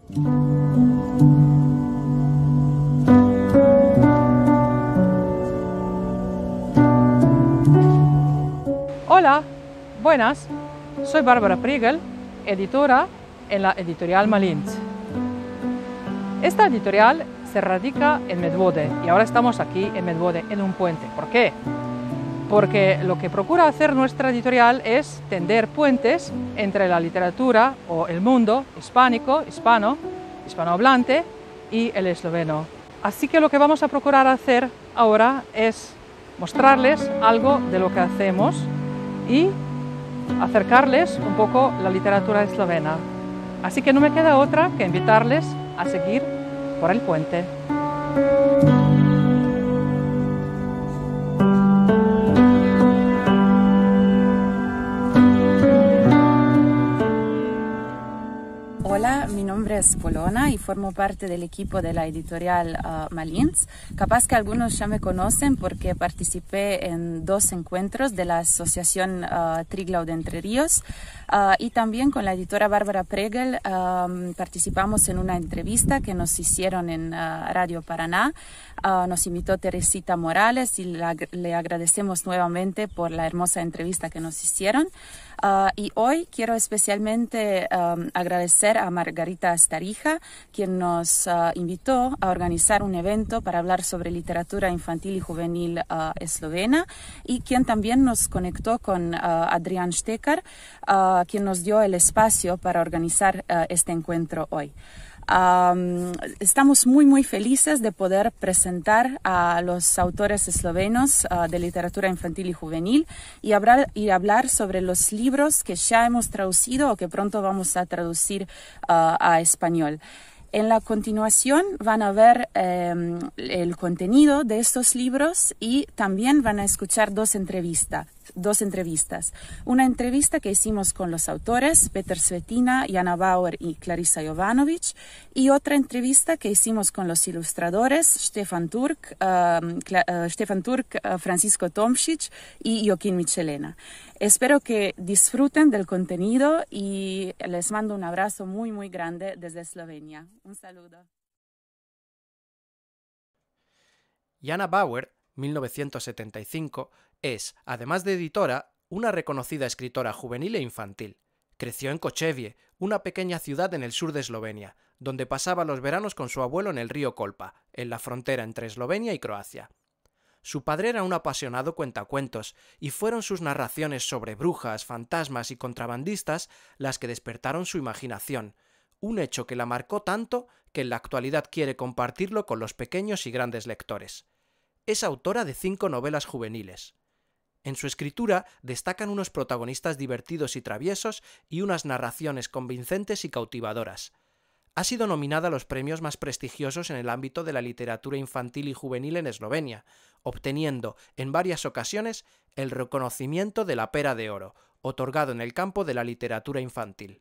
Hola, buenas, soy Bárbara Priegel, editora en la editorial Malins. Esta editorial se radica en Medvode y ahora estamos aquí en Medvode, en un puente. ¿Por qué? Porque lo que procura hacer nuestra editorial es tender puentes entre la literatura o el mundo hispánico, hispanohablante y el esloveno. Así que lo que vamos a procurar hacer ahora es mostrarles algo de lo que hacemos y acercarles un poco la literatura eslovena. Así que no me queda otra que invitarles a seguir por el puente. Hola, mi nombre es Polona y formo parte del equipo de la editorial Malins. Capaz que algunos ya me conocen porque participé en 2 encuentros de la asociación Triglav de Entre Ríos y también con la editora Bárbara Priegel participamos en una entrevista que nos hicieron en Radio Paraná. Nos invitó Teresita Morales y le agradecemos nuevamente por la hermosa entrevista que nos hicieron. Y hoy quiero especialmente agradecer a Margarita Astarija, quien nos invitó a organizar un evento para hablar sobre literatura infantil y juvenil eslovena y quien también nos conectó con Adrián Štekar, quien nos dio el espacio para organizar este encuentro hoy. Estamos muy felices de poder presentar a los autores eslovenos de literatura infantil y juvenil y hablar sobre los libros que ya hemos traducido o que pronto vamos a traducir a español. En la continuación van a ver el contenido de estos libros y también van a escuchar dos entrevistas. Una entrevista que hicimos con los autores, Peter Svetina, Jana Bauer y Clarisa Jovanovic, y otra entrevista que hicimos con los ilustradores, Stefan Turk, Francisco Tomšič y Joaquín Michelena. Espero que disfruten del contenido y les mando un abrazo muy grande desde Eslovenia. Un saludo. Jana Bauer, 1975, es, además de editora, una reconocida escritora juvenil e infantil. Creció en Kočevje, una pequeña ciudad en el sur de Eslovenia, donde pasaba los veranos con su abuelo en el río Kolpa, en la frontera entre Eslovenia y Croacia. Su padre era un apasionado cuentacuentos, y fueron sus narraciones sobre brujas, fantasmas y contrabandistas las que despertaron su imaginación, un hecho que la marcó tanto que en la actualidad quiere compartirlo con los pequeños y grandes lectores. Es autora de 5 novelas juveniles. En su escritura destacan unos protagonistas divertidos y traviesos y unas narraciones convincentes y cautivadoras. Ha sido nominada a los premios más prestigiosos en el ámbito de la literatura infantil y juvenil en Eslovenia, obteniendo en varias ocasiones el reconocimiento de la Pera de Oro, otorgado en el campo de la literatura infantil.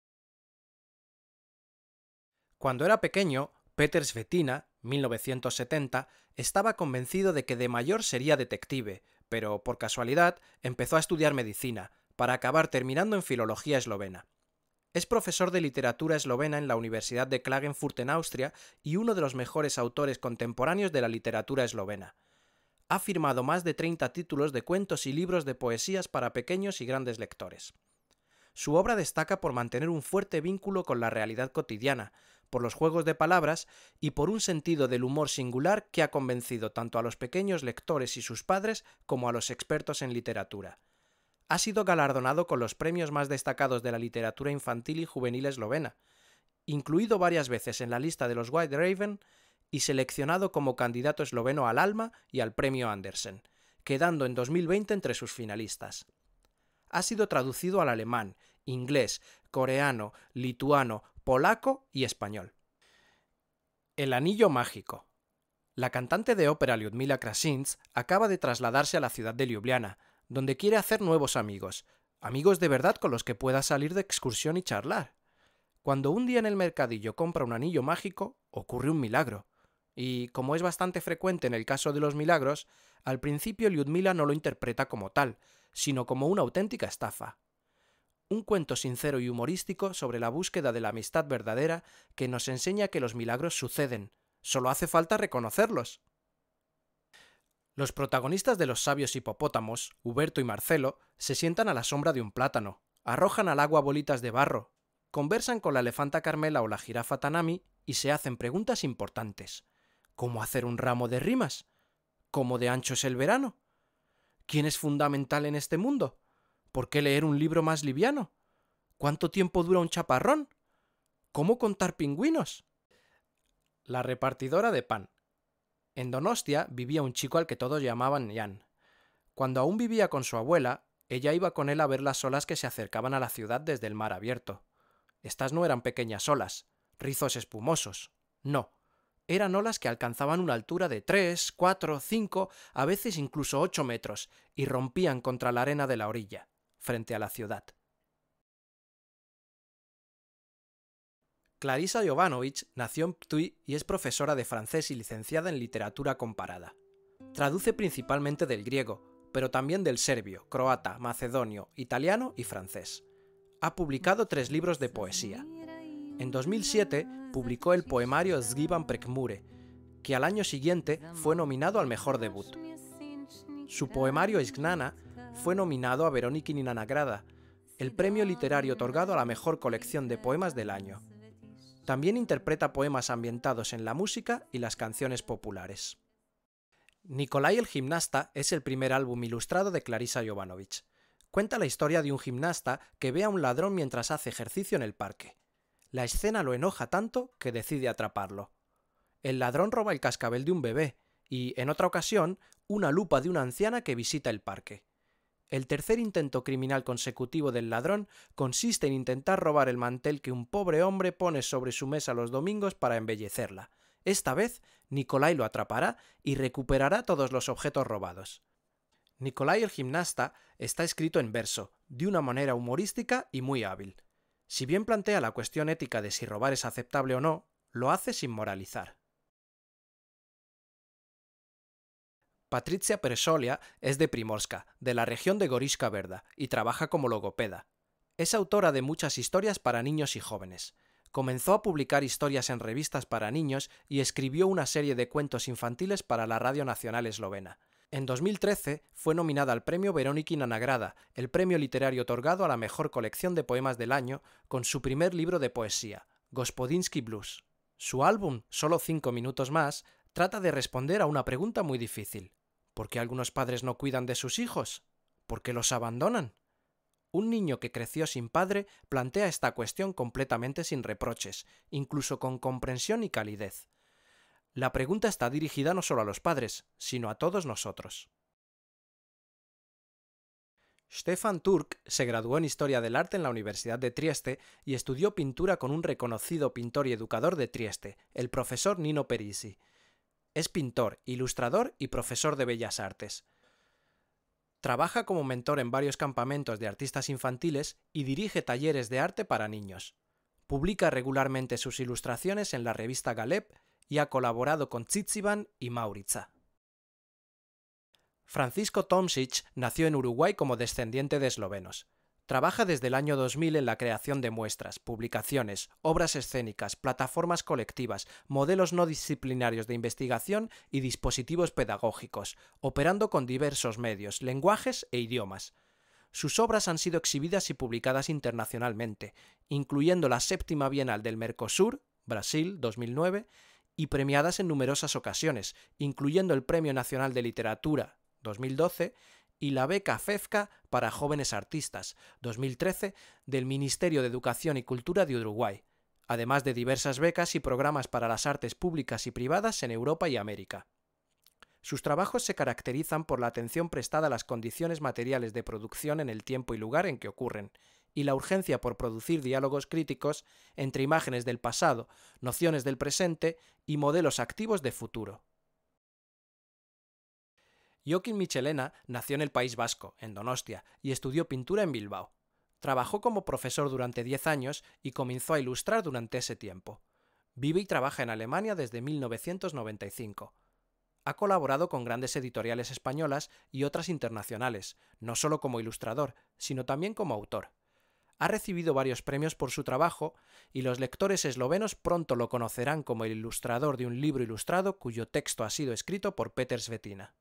Cuando era pequeño, Peter Svetina, 1970, estaba convencido de que de mayor sería detective, pero por casualidad empezó a estudiar medicina, para acabar terminando en filología eslovena. Es profesor de literatura eslovena en la Universidad de Klagenfurt en Austria y uno de los mejores autores contemporáneos de la literatura eslovena. Ha firmado más de 30 títulos de cuentos y libros de poesías para pequeños y grandes lectores. Su obra destaca por mantener un fuerte vínculo con la realidad cotidiana, por los juegos de palabras y por un sentido del humor singular que ha convencido tanto a los pequeños lectores y sus padres como a los expertos en literatura. Ha sido galardonado con los premios más destacados de la literatura infantil y juvenil eslovena, incluido varias veces en la lista de los White Raven y seleccionado como candidato esloveno al Alma y al Premio Andersen, quedando en 2020 entre sus finalistas. Ha sido traducido al alemán, inglés, coreano, lituano, polaco y español. El anillo mágico. La cantante de ópera Lyudmila Krasins acaba de trasladarse a la ciudad de Ljubljana, donde quiere hacer nuevos amigos, amigos de verdad con los que pueda salir de excursión y charlar. Cuando un día en el mercadillo compra un anillo mágico, ocurre un milagro. Y, como es bastante frecuente en el caso de los milagros, al principio Lyudmila no lo interpreta como tal, sino como una auténtica estafa. un cuento sincero y humorístico sobre la búsqueda de la amistad verdadera que nos enseña que los milagros suceden, solo hace falta reconocerlos. Los protagonistas de Los sabios hipopótamos, Huberto y Marcelo, se sientan a la sombra de un plátano, arrojan al agua bolitas de barro, conversan con la elefanta Carmela o la jirafa Tanami y se hacen preguntas importantes. ¿Cómo hacer un ramo de rimas? ¿Cómo de ancho es el verano? ¿Quién es fundamental en este mundo? ¿Por qué leer un libro más liviano? ¿Cuánto tiempo dura un chaparrón? ¿Cómo contar pingüinos? La repartidora de pan. En Donostia vivía un chico al que todos llamaban Jan. Cuando aún vivía con su abuela, ella iba con él a ver las olas que se acercaban a la ciudad desde el mar abierto. Estas no eran pequeñas olas, rizos espumosos. No, eran olas que alcanzaban una altura de 3, 4, 5, a veces incluso 8 metros, y rompían contra la arena de la orilla, frente a la ciudad. Clarisa Jovanovic nació en Ptuj y es profesora de francés y licenciada en literatura comparada. Traduce principalmente del griego, pero también del serbio, croata, macedonio, italiano y francés. Ha publicado 3 libros de poesía. En 2007 publicó el poemario Zgiban Prekmure, que al año siguiente fue nominado al mejor debut. Su poemario Izgnana fue nominado a Veronikina nagrada, el premio literario otorgado a la mejor colección de poemas del año. También interpreta poemas ambientados en la música y las canciones populares. Nikolai el gimnasta es el primer álbum ilustrado de Clarisa Jovanovic. Cuenta la historia de un gimnasta que ve a un ladrón mientras hace ejercicio en el parque. La escena lo enoja tanto que decide atraparlo. El ladrón roba el cascabel de un bebé y, en otra ocasión, una lupa de una anciana que visita el parque. El tercer intento criminal consecutivo del ladrón consiste en intentar robar el mantel que un pobre hombre pone sobre su mesa los domingos para embellecerla. Esta vez, Nikolai lo atrapará y recuperará todos los objetos robados. Nikolai el gimnasta está escrito en verso, de una manera humorística y muy hábil. Si bien plantea la cuestión ética de si robar es aceptable o no, lo hace sin moralizar. Patricia Presolia es de Primorska, de la región de Gorishka Verda, y trabaja como logopeda. Es autora de muchas historias para niños y jóvenes. Comenzó a publicar historias en revistas para niños y escribió una serie de cuentos infantiles para la Radio Nacional Eslovena. En 2013 fue nominada al premio Veronikina nagrada, el premio literario otorgado a la mejor colección de poemas del año, con su primer libro de poesía, Gospodinski Blues. Su álbum, Solo 5 minutos más, trata de responder a una pregunta muy difícil. ¿Por qué algunos padres no cuidan de sus hijos? ¿Por qué los abandonan? Un niño que creció sin padre plantea esta cuestión completamente sin reproches, incluso con comprensión y calidez. La pregunta está dirigida no solo a los padres, sino a todos nosotros. Stefan Turk se graduó en Historia del Arte en la Universidad de Trieste y estudió pintura con un reconocido pintor y educador de Trieste, el profesor Nino Perisi. Es pintor, ilustrador y profesor de Bellas Artes. Trabaja como mentor en varios campamentos de artistas infantiles y dirige talleres de arte para niños. Publica regularmente sus ilustraciones en la revista Galeb y ha colaborado con Tsitsiban y Mauritza. Francisco Tomšič nació en Uruguay como descendiente de eslovenos. Trabaja desde el año 2000 en la creación de muestras, publicaciones, obras escénicas, plataformas colectivas, modelos no disciplinarios de investigación y dispositivos pedagógicos, operando con diversos medios, lenguajes e idiomas. Sus obras han sido exhibidas y publicadas internacionalmente, incluyendo la 7ª Bienal del Mercosur, Brasil, 2009, y premiadas en numerosas ocasiones, incluyendo el Premio Nacional de Literatura, 2012, y la beca FEFCA para jóvenes artistas, 2013, del Ministerio de Educación y Cultura de Uruguay, además de diversas becas y programas para las artes públicas y privadas en Europa y América. Sus trabajos se caracterizan por la atención prestada a las condiciones materiales de producción en el tiempo y lugar en que ocurren, y la urgencia por producir diálogos críticos entre imágenes del pasado, nociones del presente y modelos activos de futuro. Jokin Michelena nació en el País Vasco, en Donostia, y estudió pintura en Bilbao. Trabajó como profesor durante 10 años y comenzó a ilustrar durante ese tiempo. Vive y trabaja en Alemania desde 1995. Ha colaborado con grandes editoriales españolas y otras internacionales, no solo como ilustrador, sino también como autor. Ha recibido varios premios por su trabajo y los lectores eslovenos pronto lo conocerán como el ilustrador de un libro ilustrado cuyo texto ha sido escrito por Peter Svetina.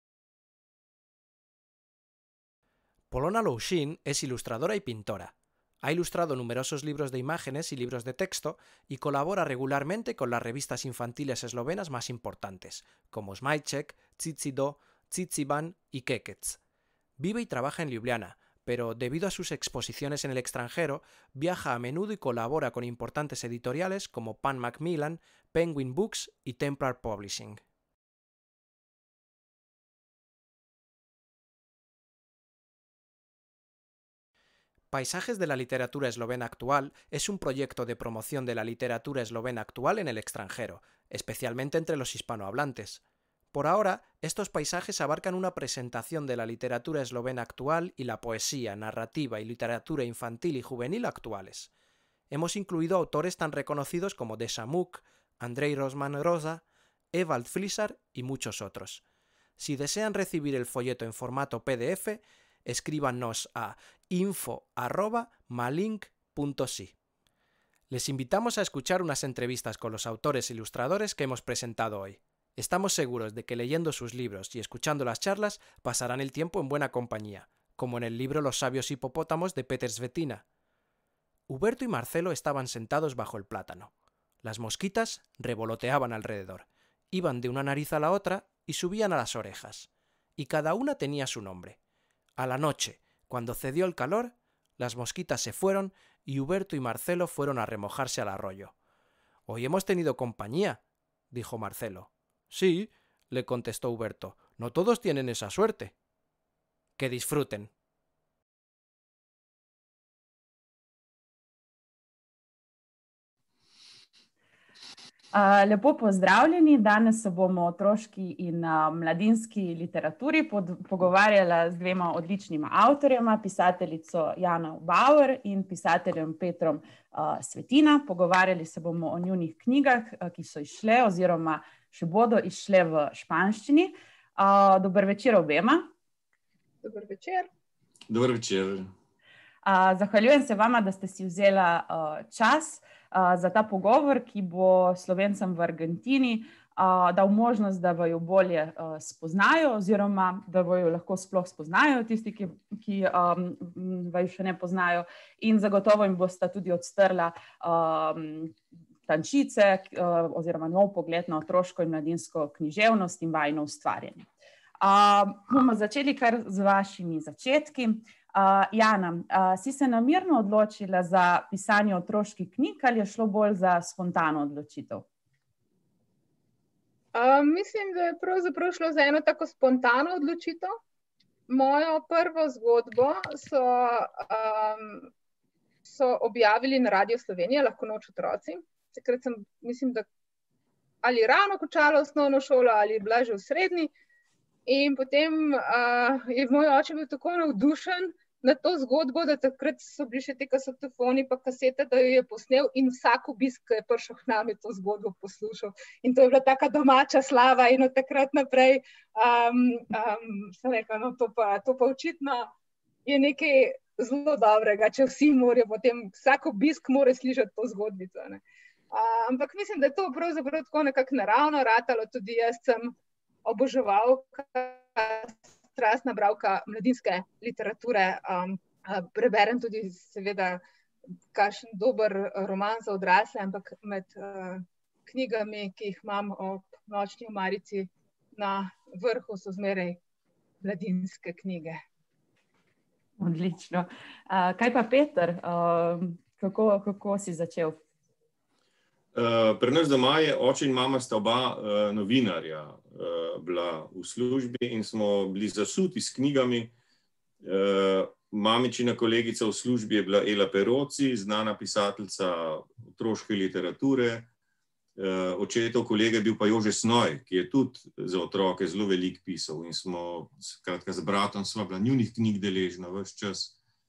Polona Loušin es ilustradora y pintora. Ha ilustrado numerosos libros de imágenes y libros de texto y colabora regularmente con las revistas infantiles eslovenas más importantes, como Smajček, Cicido, Ciciban y Kekec. Vive y trabaja en Ljubljana, pero debido a sus exposiciones en el extranjero, viaja a menudo y colabora con importantes editoriales como Pan Macmillan, Penguin Books y Templar Publishing. Paisajes de la literatura eslovena actual es un proyecto de promoción de la literatura eslovena actual en el extranjero, especialmente entre los hispanohablantes. Por ahora, estos paisajes abarcan una presentación de la literatura eslovena actual y la poesía, narrativa y literatura infantil y juvenil actuales. Hemos incluido autores tan reconocidos como Deša Muk, Andrej Rosman Rosa, Evald Flisar y muchos otros. Si desean recibir el folleto en formato PDF, escríbanos a info@malink.si. Les invitamos a escuchar unas entrevistas con los autores e ilustradores que hemos presentado hoy. Estamos seguros de que leyendo sus libros y escuchando las charlas pasarán el tiempo en buena compañía, como en el libro Los sabios hipopótamos de Peter Svetina. Huberto y Marcelo estaban sentados bajo el plátano. Las mosquitas revoloteaban alrededor, iban de una nariz a la otra y subían a las orejas, y cada una tenía su nombre. A la noche, cuando cedió el calor, las mosquitas se fueron y Huberto y Marcelo fueron a remojarse al arroyo. «Hoy hemos tenido compañía», dijo Marcelo. «Sí», le contestó Huberto, «no todos tienen esa suerte». «Que disfruten». Lepo pozdravljeni, danes se bomo o otroški in mladinski literaturi pogovarjala z dvema odličnima avtorjema, pisateljico Jano Bauer in pisateljem Petrom Svetina. Pogovarjali se bomo o njunih knjigah, ki so izšle oziroma še bodo izšle v španščini. Dober večer obema. Dober večer. Dober večer. Zahvaljujem se vama, da ste si vzela čas za ta pogovor, ki bo Slovencem v Argentini dal možnost, da vaju bolje spoznajo oziroma da vaju lahko sploh spoznajo tisti, ki vaju še ne poznajo, in zagotovo jim bosta tudi odstrla tančice oziroma nov pogled na otroško in mladinsko književnost in vajino ustvarjanje. Bomo začeli kar z vašimi začetki. Jana, si se namerno odločila za pisanje otroških knjig ali je šlo bolj za spontano odločitev? Mislim, da je pravzaprav šlo za eno tako spontano odločitev. Mojo prvo zgodbo so objavili na Radio Slovenija, Lahko noč otroci. Takrat sem, mislim, da ali ravno končala osnovno šolo ali bila že v srednji. In potem je moj oče bil tako navdušen na to zgodbo, da takrat so bili še te kasetofoni pa kasete, da jo je posnel in vsak obisk, ki je prišel k nam, je to zgodbo poslušal. In to je bila taka domača slava in od takrat naprej sem rekla, no to pa očitno je nekaj zelo dobrega, če vsi morajo potem, vsak obisk mora slišati to zgodbico. Ampak mislim, da je to pravzaprav tako nekako naravno ratalo, tudi jaz sem oboževalka, strastna bralka mladinske literature, preberem tudi seveda kakšen dober roman za odrasle, ampak med knjigami, ki jih imam ob nočni omarici na vrhu, so zmeraj mladinske knjige. Odlično. Kaj pa Peter, kako si začel? Pri nas doma je oče in mama sta oba novinarja bila v službi in smo bili zasuti s knjigami. Mamičina kolegica v službi je bila Ela Peroci, znana pisateljica otroške literature. Očetov kolega je bil pa Jože Snoj, ki je tudi za otroke zelo veliko pisal in smo, skratka, z bratom sva bila njunih knjig deležna ves čas.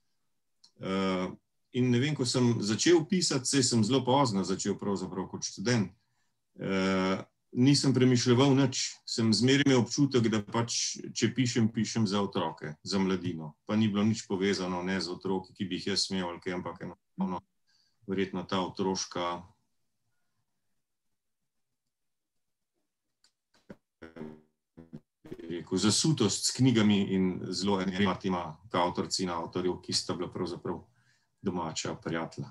In ne vem, ko sem začel pisati, sem zelo pozno začel pravzaprav kot študent. nisem premišljeval nič. Sem zmeraj imel občutek, da pač, če pišem za otroke, za mladino. Pa ni bilo nič povezano ne z otroki, ki bi jih jaz smel, ali kaj, ampak enostavno verjetno ta otroška zasutost s knjigami in zelo enatima avtorci in avtorjev, ki sta bila pravzaprav domača prijatelja.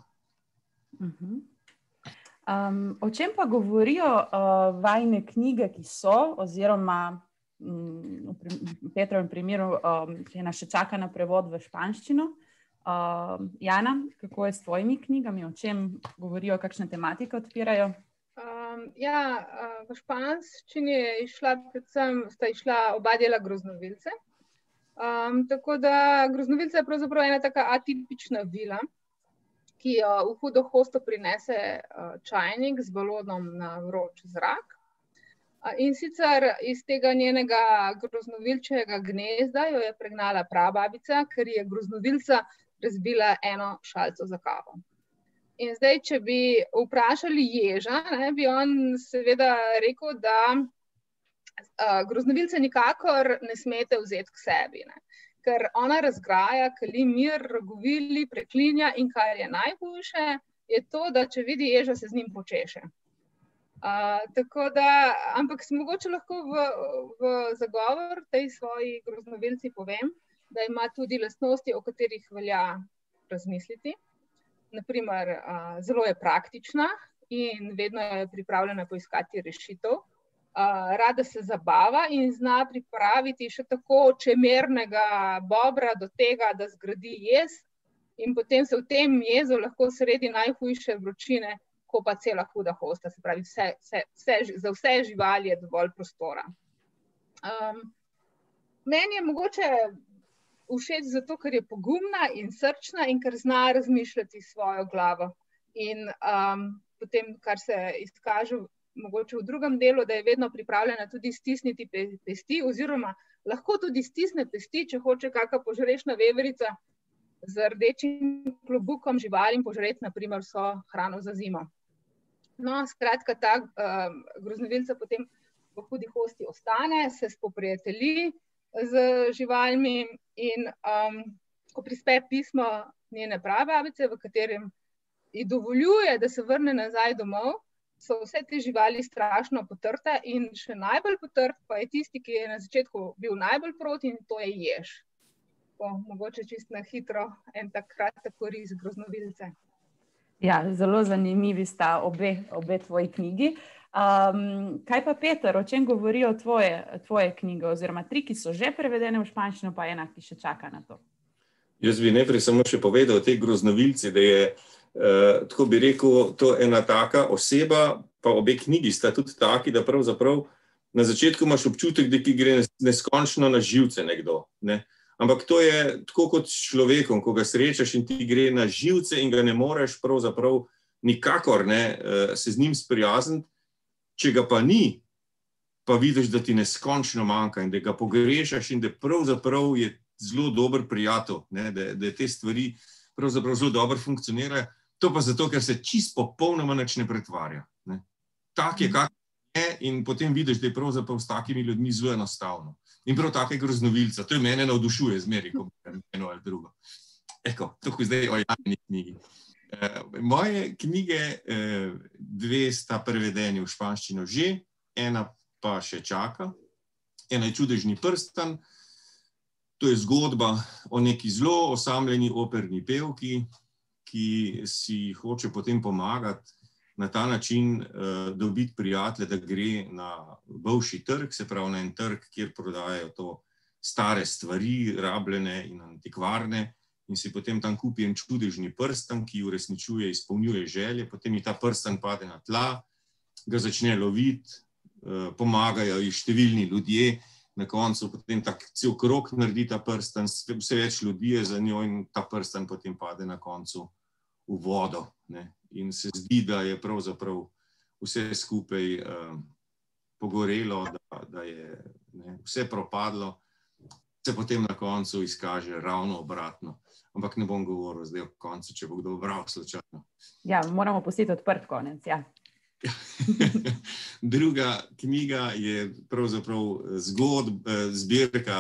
O čem pa govorijo vajine knjige, ki so, oziroma v Petrovem primeru, ki nas še čaka na prevod v španščino. Jana, kako je s tvojimi knjigami? O čem govorijo, kakšne tematike odpirajo? V španščini sta išla oba dela Groznovilce. Tako da Groznovilce je pravzaprav ena taka atipična vila, ki jo v hudo hosto prinese čajnik z balodom na vroč zrak. In sicer iz tega njenega groznovilčjega gnezda jo je pregnala prababica, ker je groznovilca razbila eno šalico za kavo. In zdaj, če bi vprašali ježa, bi on seveda rekel, da groznovilce nikakor ne smete vzeti k sebi, ker ona razgraja, kali mir, govili, preklinja in kar je najhujše, je to, da če vidi ježa, se z njim počeše. Tako da, ampak mogoče lahko v zagovor tej svoji groznovilci povem, da ima tudi lastnosti, o katerih velja razmisliti. Naprimer, zelo je praktična in vedno je pripravljena poiskati rešitev. Rada se zabava in zna pripraviti še tako čemernega bobra do tega, da zgradi jez, in potem se v tem jezu lahko sredi najhujše vročine kopa cela huda hosta, se pravi, za vse živali je dovolj prostora. Meni je mogoče všeč zato, ker je pogumna in srčna in ker zna razmišljati svojo glavo. In potem, kar se izkaže mogoče v drugem delu, da je vedno pripravljena tudi stisniti pesti, oziroma lahko tudi stisne pesti, če hoče kakšna požrešna veverica z rdečim klobukom živalim požreti, naprimer so hrano za zimo. No, skratka, ta groznovilca potem v hudi hosti ostane, se spoprijatelji z živalmi in ko prispe pismo njene prababice, v katerem ji dovoljuje, da se vrne nazaj domov, so vse te živali strašno potrte in še najbolj potrt pa je tisti, ki je na začetku bil najbolj proti, in to je jež. Mogoče čisto na hitro en tak kratek oris groznovilce. Ja, zelo zanimivi sta obe tvoji knjigi. Kaj pa Peter, o čem govorijo tvoje knjige, oziroma 3, ki so že prevedene v španščino, pa ena, ki še čaka na to? Jaz bi najprej samo še povedal o tej groznovilci, da je tako bi rekel, to ena taka oseba, pa obe knjigi sta tudi taki, da pravzaprav na začetku imaš občutek, da ki gre neskončno na živce nekdo. Ne? Ampak to je tako kot s človekom, ko ga srečaš in ti gre na živce in ga ne moreš pravzaprav nikakor se z njim sprijazniti. Če ga pa ni, pa vidiš, da ti neskončno manjka in da ga pogrešaš in da pravzaprav je zelo dober prijatelj, da te stvari pravzaprav zelo dobro funkcionirajo. To pa zato, ker se čisto popolnoma nič ne pretvarja. Tak je, kak je, in potem vidiš, da je pravzaprav s takimi ljudmi zelo enostavno. In prav take groznovilca. To je mene navdušuje zmeri, ko bi eno ali drugo. Tako zdaj o Janini knjigi. Moje knjige, 2 sta prevedeni v španščino že, ena pa še čaka. Ena je Čudežni prstan. To je zgodba o neki zelo osamljeni operni pevki, ki si hoče potem pomagati na ta način dobiti prijatelje, da gre na bivši trg, se pravi na en trg, kjer prodajajo to stare stvari, rabljene in antikvarne, in si potem tam kupi en čudežni prstan, ki uresničuje, izpolnjuje želje, potem ji ta prstan pade na tla, ga začne loviti, pomagajo ji številni ljudje, na koncu potem tak cel krog naredi ta prstan, vse več ljudi je za njo in ta prstan potem pade na koncu v vodo. In se zdi, da je pravzaprav vse skupaj pogorelo, da je vse propadlo, se potem na koncu izkaže ravno obratno. Ampak ne bom govoril zdaj o koncu, če bo kdo bral slučajno. Ja, moramo pustiti odprt konec, ja. Druga knjiga je pravzaprav zbirka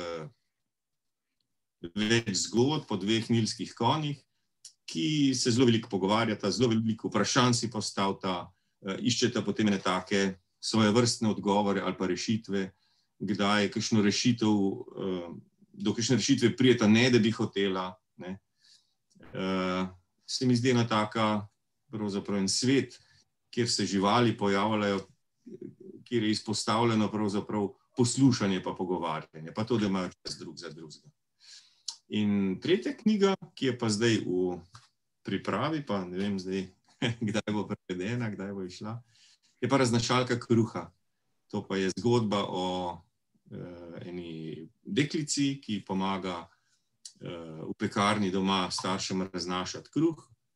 več zgodb po dveh nilskih konjih, ki se zelo veliko pogovarjata, zelo veliko vprašanj si postavita, iščeta potem ene take svojevrstne odgovore ali pa rešitve, kdaj kakšno rešitev, do kakšne rešitve prijeta ne, da bi hotela. Ne. Se mi zdi ena taka, pravzaprav en svet, kjer se živali pojavljajo, kjer je izpostavljeno pravzaprav poslušanje pa pogovarjanje, pa to, da imajo čas drug za drugega. In tretja knjiga, ki je pa zdaj v pripravi, pa ne vem zdaj, kdaj bo prevedena, kdaj bo išla, je pa Raznašalka kruha. To pa je zgodba o eni deklici, ki pomaga v pekarni doma staršem raznašati kruh.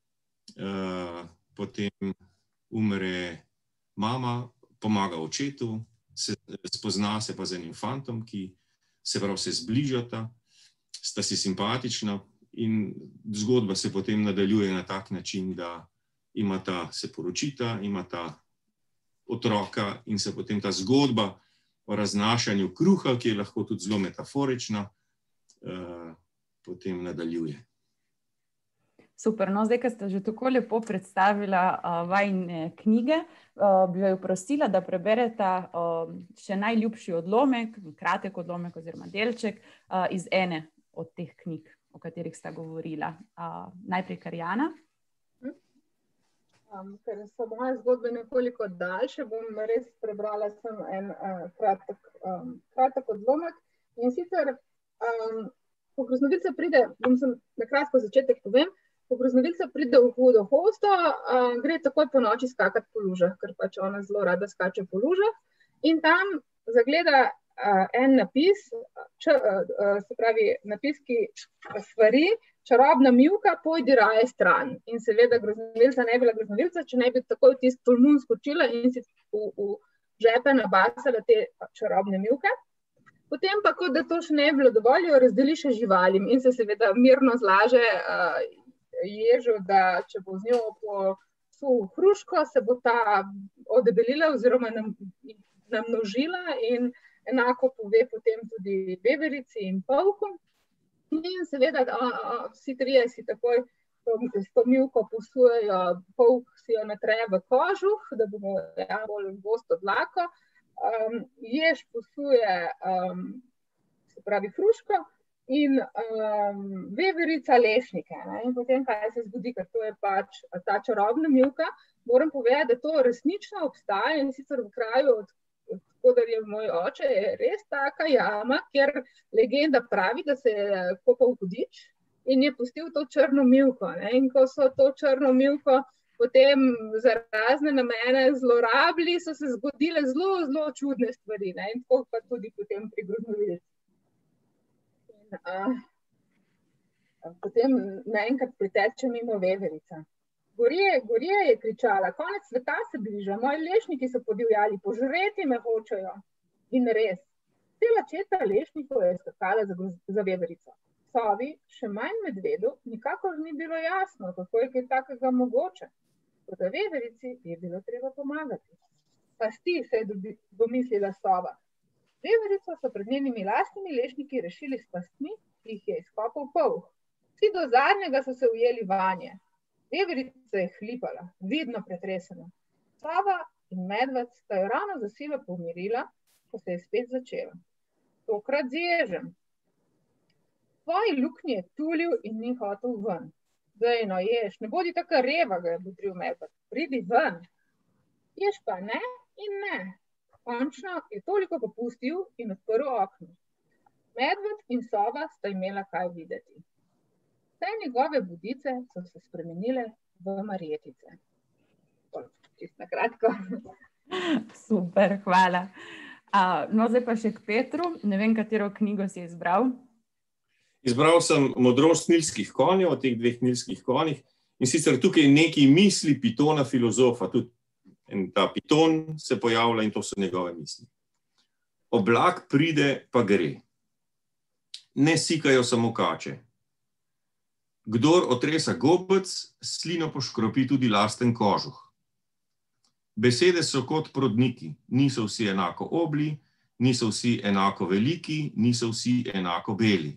Potem umre mama, pomaga očetu, spozna se pa z enim fantom, ki se prav se zbližata, sta si simpatična in zgodba se potem nadaljuje na tak način, da se poročita, imata otroka in se potem ta zgodba o raznašanju kruha, ki je lahko tudi zelo metaforična, potem nadaljuje. Super, no zdaj, ko ste že tako lepo predstavila vajine knjige, bi vaju prosila, da preberete še najljubši odlomek, kratek odlomek oziroma delček iz ene od teh knjig, o katerih sta govorila. Najprej Karjana. Ker so moje zgodbe nekoliko daljše, bom res prebrala sem en kratek odlomek. In sicer, ko groznovica pride, bom sem na kratko začetek povem, ko groznovica pride v hudo hosto, gre takoj po noči skakati po lužah, ker pač ona zelo rada skače po lužah. In tam zagleda en napis, se pravi napis, ki svari, čarobna mivka, pojdi raje stran. In seveda groznovilca ne bila groznovilca, če ne bi takoj v tisti tolmun skočila in si v žepe nabasala te čarobne mivke. Potem pa, kot da to še ne bi bilo dovolj, jo razdeli še živalim in se seveda mirno zlaže ježu, da če bo z njo posul hruško, se bo ta odebelila oziroma namnožila in enako pove potem tudi veverici in polku. In seveda vsi trije si takoj s to mivko posujejo, polk si jo natre v kožuh, da bo bolj gosto dlako, jež posuje, se pravi hruško, in veverica lešnike. In potem kaj se zgodi, ker to je pač ta čarobna mivka. Moram povedati, da to resnično obstaja in sicer v kraju, odkudar je moj oče, je res taka jama, kjer legenda pravi, da se je kopal hudič in je pustil to črno mivko. In ko so to črno mivko potem za razne namene zlorabili, so se zgodile zelo, zelo čudne stvari. In tako pa tudi potem pri groznovilcu. Potem naenkrat priteče mimo veverica. Gorje je kričala, konec sveta se bliža, moji lešniki so podivjali, požreti me hočejo. In res, cela četa lešnikov je skakala za veverico. Sovi, še manj medvedu, nikakor ni bilo jasno, kako je kaj takega mogoče. Toda veverici je bilo treba pomagati. Pasti, se je domislila sova. Veverico so pred njenimi lastnimi lešniki rešili s pastmi, ki jih je izkopal polh. Vsi do zadnjega so se ujeli vanje. Veverica je hlipala, vidno pretresena. Sova in medved sta jo ravno za silo pomirila, ko se je spet začela. Tokrat z ježem. Tvoji luknji je tulil in ni hotel ven. Daj no, jež, ne bodi taka reva, ga je bodril medved. Pridi ven. Jež pa ne in ne. Končno je toliko popustil in odprl okno. Medved in sova sta imela kaj videti. Vse njegove budice so se spremenile v marjetice. Čisto na kratko. Super, hvala. No, zdaj pa še k Petru. Ne vem, katero knjigo si izbral. Izbral sem Modrost nilskih konjev, o teh dveh nilskih konjih. In sicer tukaj neki misli Pitona filozofa. Tudi ta Piton se pojavlja in to so njegove misli. Oblak pride pa gre. Ne sikajo samo kače. Kdor otresa gobec, slino poškropi tudi lasten kožuh. Besede so kot prodniki, niso vsi enako obli, niso vsi enako veliki, niso vsi enako beli.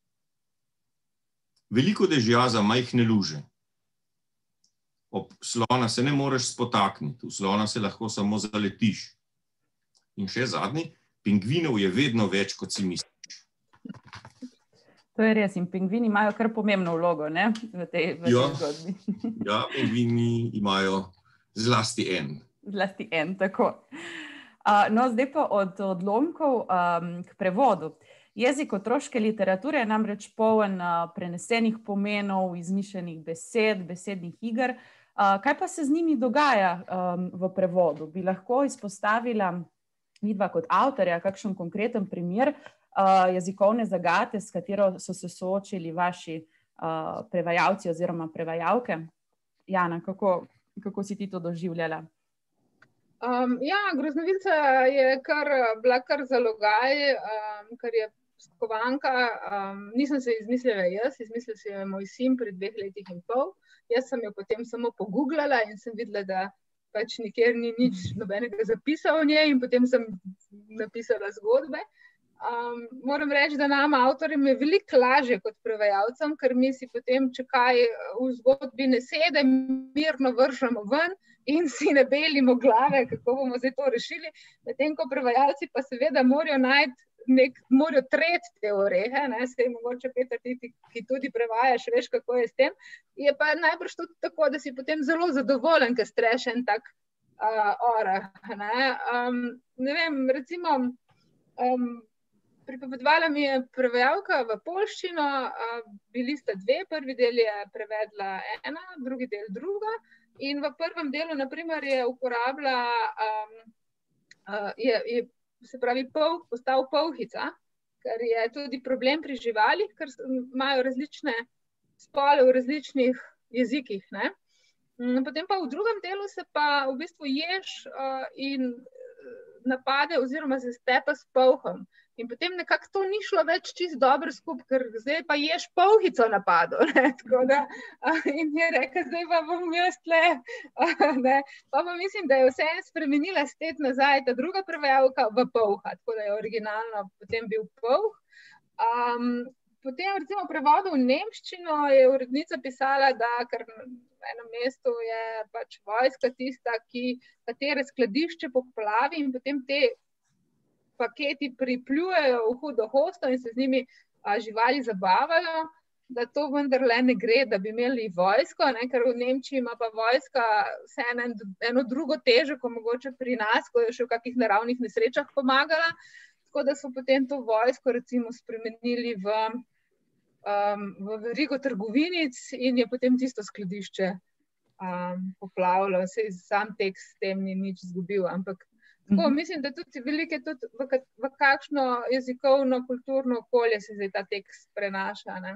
Veliko dežja za majhne luže. Ob slona se ne moreš spotakniti, v slona se lahko samo zaletiš. In še zadnji, pingvinov je vedno več, kot si misliš. To je res, in pingvini imajo kar pomembno vlogo, ne, v tej zgodbi. Ja, pingvini imajo zlasti en. Zlasti en, tako. No, zdaj pa od odlomkov k prevodu. Jezik otroške literature je namreč poln prenesenih pomenov, izmišljenih besed, besednih iger. Kaj pa se z njimi dogaja v prevodu? Bi lahko izpostavila vidva kot avtorja kakšen konkreten primer jezikovne zagate, s katero so se soočili vaši prevajalci oziroma prevajalke? Jana, kako si ti to doživljala? Ja, Groznovica je bila kar zalogaj, ker je skovanka. Nisem se izmislila jaz, izmislil se je moj sin pri 2 letih in pol. Jaz sem jo potem samo pogooglala in sem videla, da pač nikjer ni nič nobenega zapisa o njej in potem sem napisala zgodbe. Moram reči, da nam avtorjem je veliko lažje kot prevajalcem, ker mi si potem, če kaj v zgodbi ne sede, mirno vržemo ven in si ne belimo glave, kako bomo zdaj to rešili. Medtem ko prevajalci pa seveda morajo morajo treti te orehe, saj mogoče Peter, ti, ki tudi prevajaš, veš, kako je s tem. Je pa najbrž tudi tako, da si potem zelo zadovoljen, ker streš en tak oreh. Ne vem, recimo, pripovedovala mi je prevajalka v poljščino, bili sta 2, prvi del je prevedla ena, drugi del druga, in v prvem delu, na primer, je uporabila, se pravi, polh postal polhica, ker je tudi problem pri živalih, ker imajo različne spole v različnih jezikih, ne. Potem pa v drugem delu se pa v bistvu jež in napade oziroma se stepa s polhom. In potem nekako to ni šlo več čisto dobro skupaj, ker zdaj pa ješ polhico napadel, ne, tako da, in je rekel, zdaj pa bom jaz tle, ne, pa mislim, da je vse spremenila spet nazaj ta druga prevajalka v polha, tako da je originalno potem bil polh. Potem recimo v prevodu v nemščino je urednica pisala, da ker v enem mestu je pač vojska tista, katere skladišče poplavi in potem te paketi pripljujejo v hudo hosto in se z njimi živali zabavajo, da to vendarle ne gre, da bi imeli vojsko, ne, ker v Nemčiji ima pa vojska vseeno eno drugo težo, kot mogoče pri nas, ko je še v kakih naravnih nesrečah pomagala, tako da so potem to vojsko recimo spremenili v verigo trgovinic in je potem tisto skladišče poplavilo, saj sam tekst s tem ni nič izgubil, ampak tako, mislim, da tudi veliko je tudi v kakšno jezikovno, kulturno okolje se zdaj ta tekst prenaša, ne.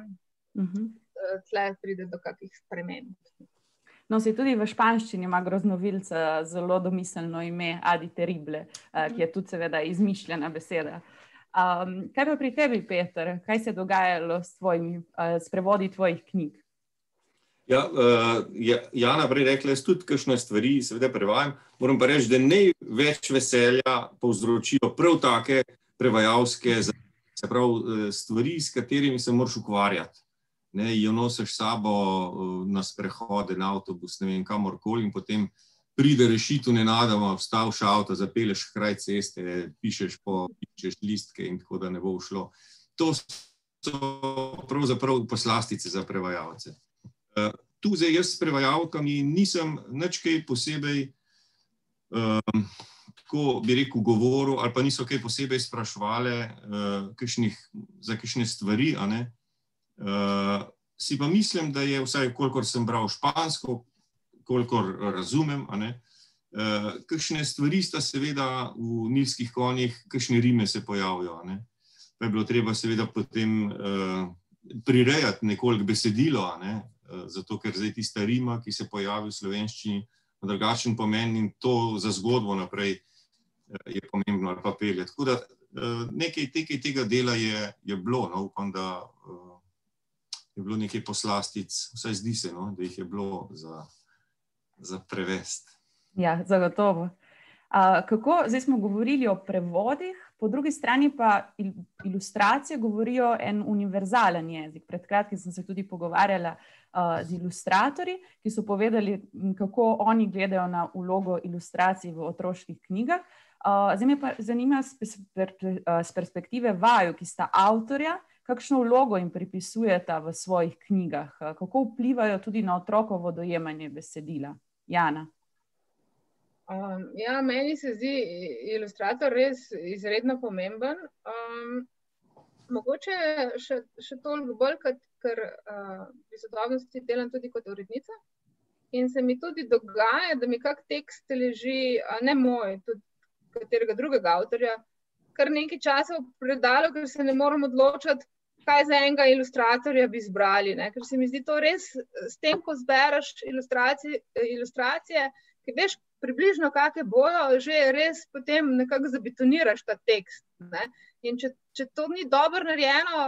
Tle pride do kakih sprememb. No, se tudi v španščini ima groznovilca zelo domiselno ime Adi Terrible, ki je tudi seveda izmišljena beseda. Kaj pa pri tebi, Peter? Kaj se je dogajalo s prevodi tvojih knjig? Ja, Jana prej rekla, jaz tudi kakšne stvari seveda prevajam. Moram pa reči, da največ veselja povzročijo prav take prevajalske, se pravi stvari, s katerimi se moraš ukvarjati. Ne, jo nosiš sabo na sprehode, na avtobus, ne vem, kamorkoli in potem pride rešitev nenadoma, vstaviš avto, zapelješ kraj ceste, pišeš listke in tako da ne bo šlo. To so pravzaprav poslastice za prevajalce. Tu zdaj jaz s prevajalkami nisem nič kaj posebej, tako bi rekel, govoril ali pa niso kaj posebej spraševale za kakšne stvari, a ne. Si pa mislim, da je vsaj kolikor sem bral špansko, kolikor razumem, a ne, kakšne stvari sta seveda v Nilskih konjih, kakšne rime se pojavijo, a ne. Pa je bilo treba seveda potem prirejati nekoliko besedilo, a ne, zato ker zdaj tista rima, ki se pojavi v slovenščini, na drugačen pomen in to za zgodbo naprej je pomembno ali pa pelje. Tako da nekaj tega dela je bilo, no, upam, da je bilo nekaj poslastic, vsaj zdi se, no, da jih je bilo za prevesti. Ja, zagotovo. Zdaj smo govorili o prevodih, po drugi strani pa ilustracije govorijo en univerzalen jezik. Pred kratkim sem se tudi pogovarjala z ilustratorji, ki so povedali, kako oni gledajo na vlogo ilustracij v otroških knjigah. Zdaj me pa zanima z perspektive vaju, ki sta avtorja, kakšno vlogo jim pripisujeta v svojih knjigah, kako vplivajo tudi na otrokovo dojemanje besedila. Jana. Ja, meni se zdi ilustrator res izredno pomemben. Mogoče še toliko bolj, ker pri sodobnosti delam tudi kot urednica. In se mi tudi dogaja, da mi kak tekst leži, ne moj, tudi katerega drugega avtorja, kar nekaj časa v predalu, ker se ne moram odločiti, kaj za enega ilustratorja bi izbrali. Ker se mi zdi to res, s tem, ko zbereš ilustracije, ki veš približno kakve bojo, že res potem nekako zabetoniraš ta tekst. In če to ni dobro narejeno,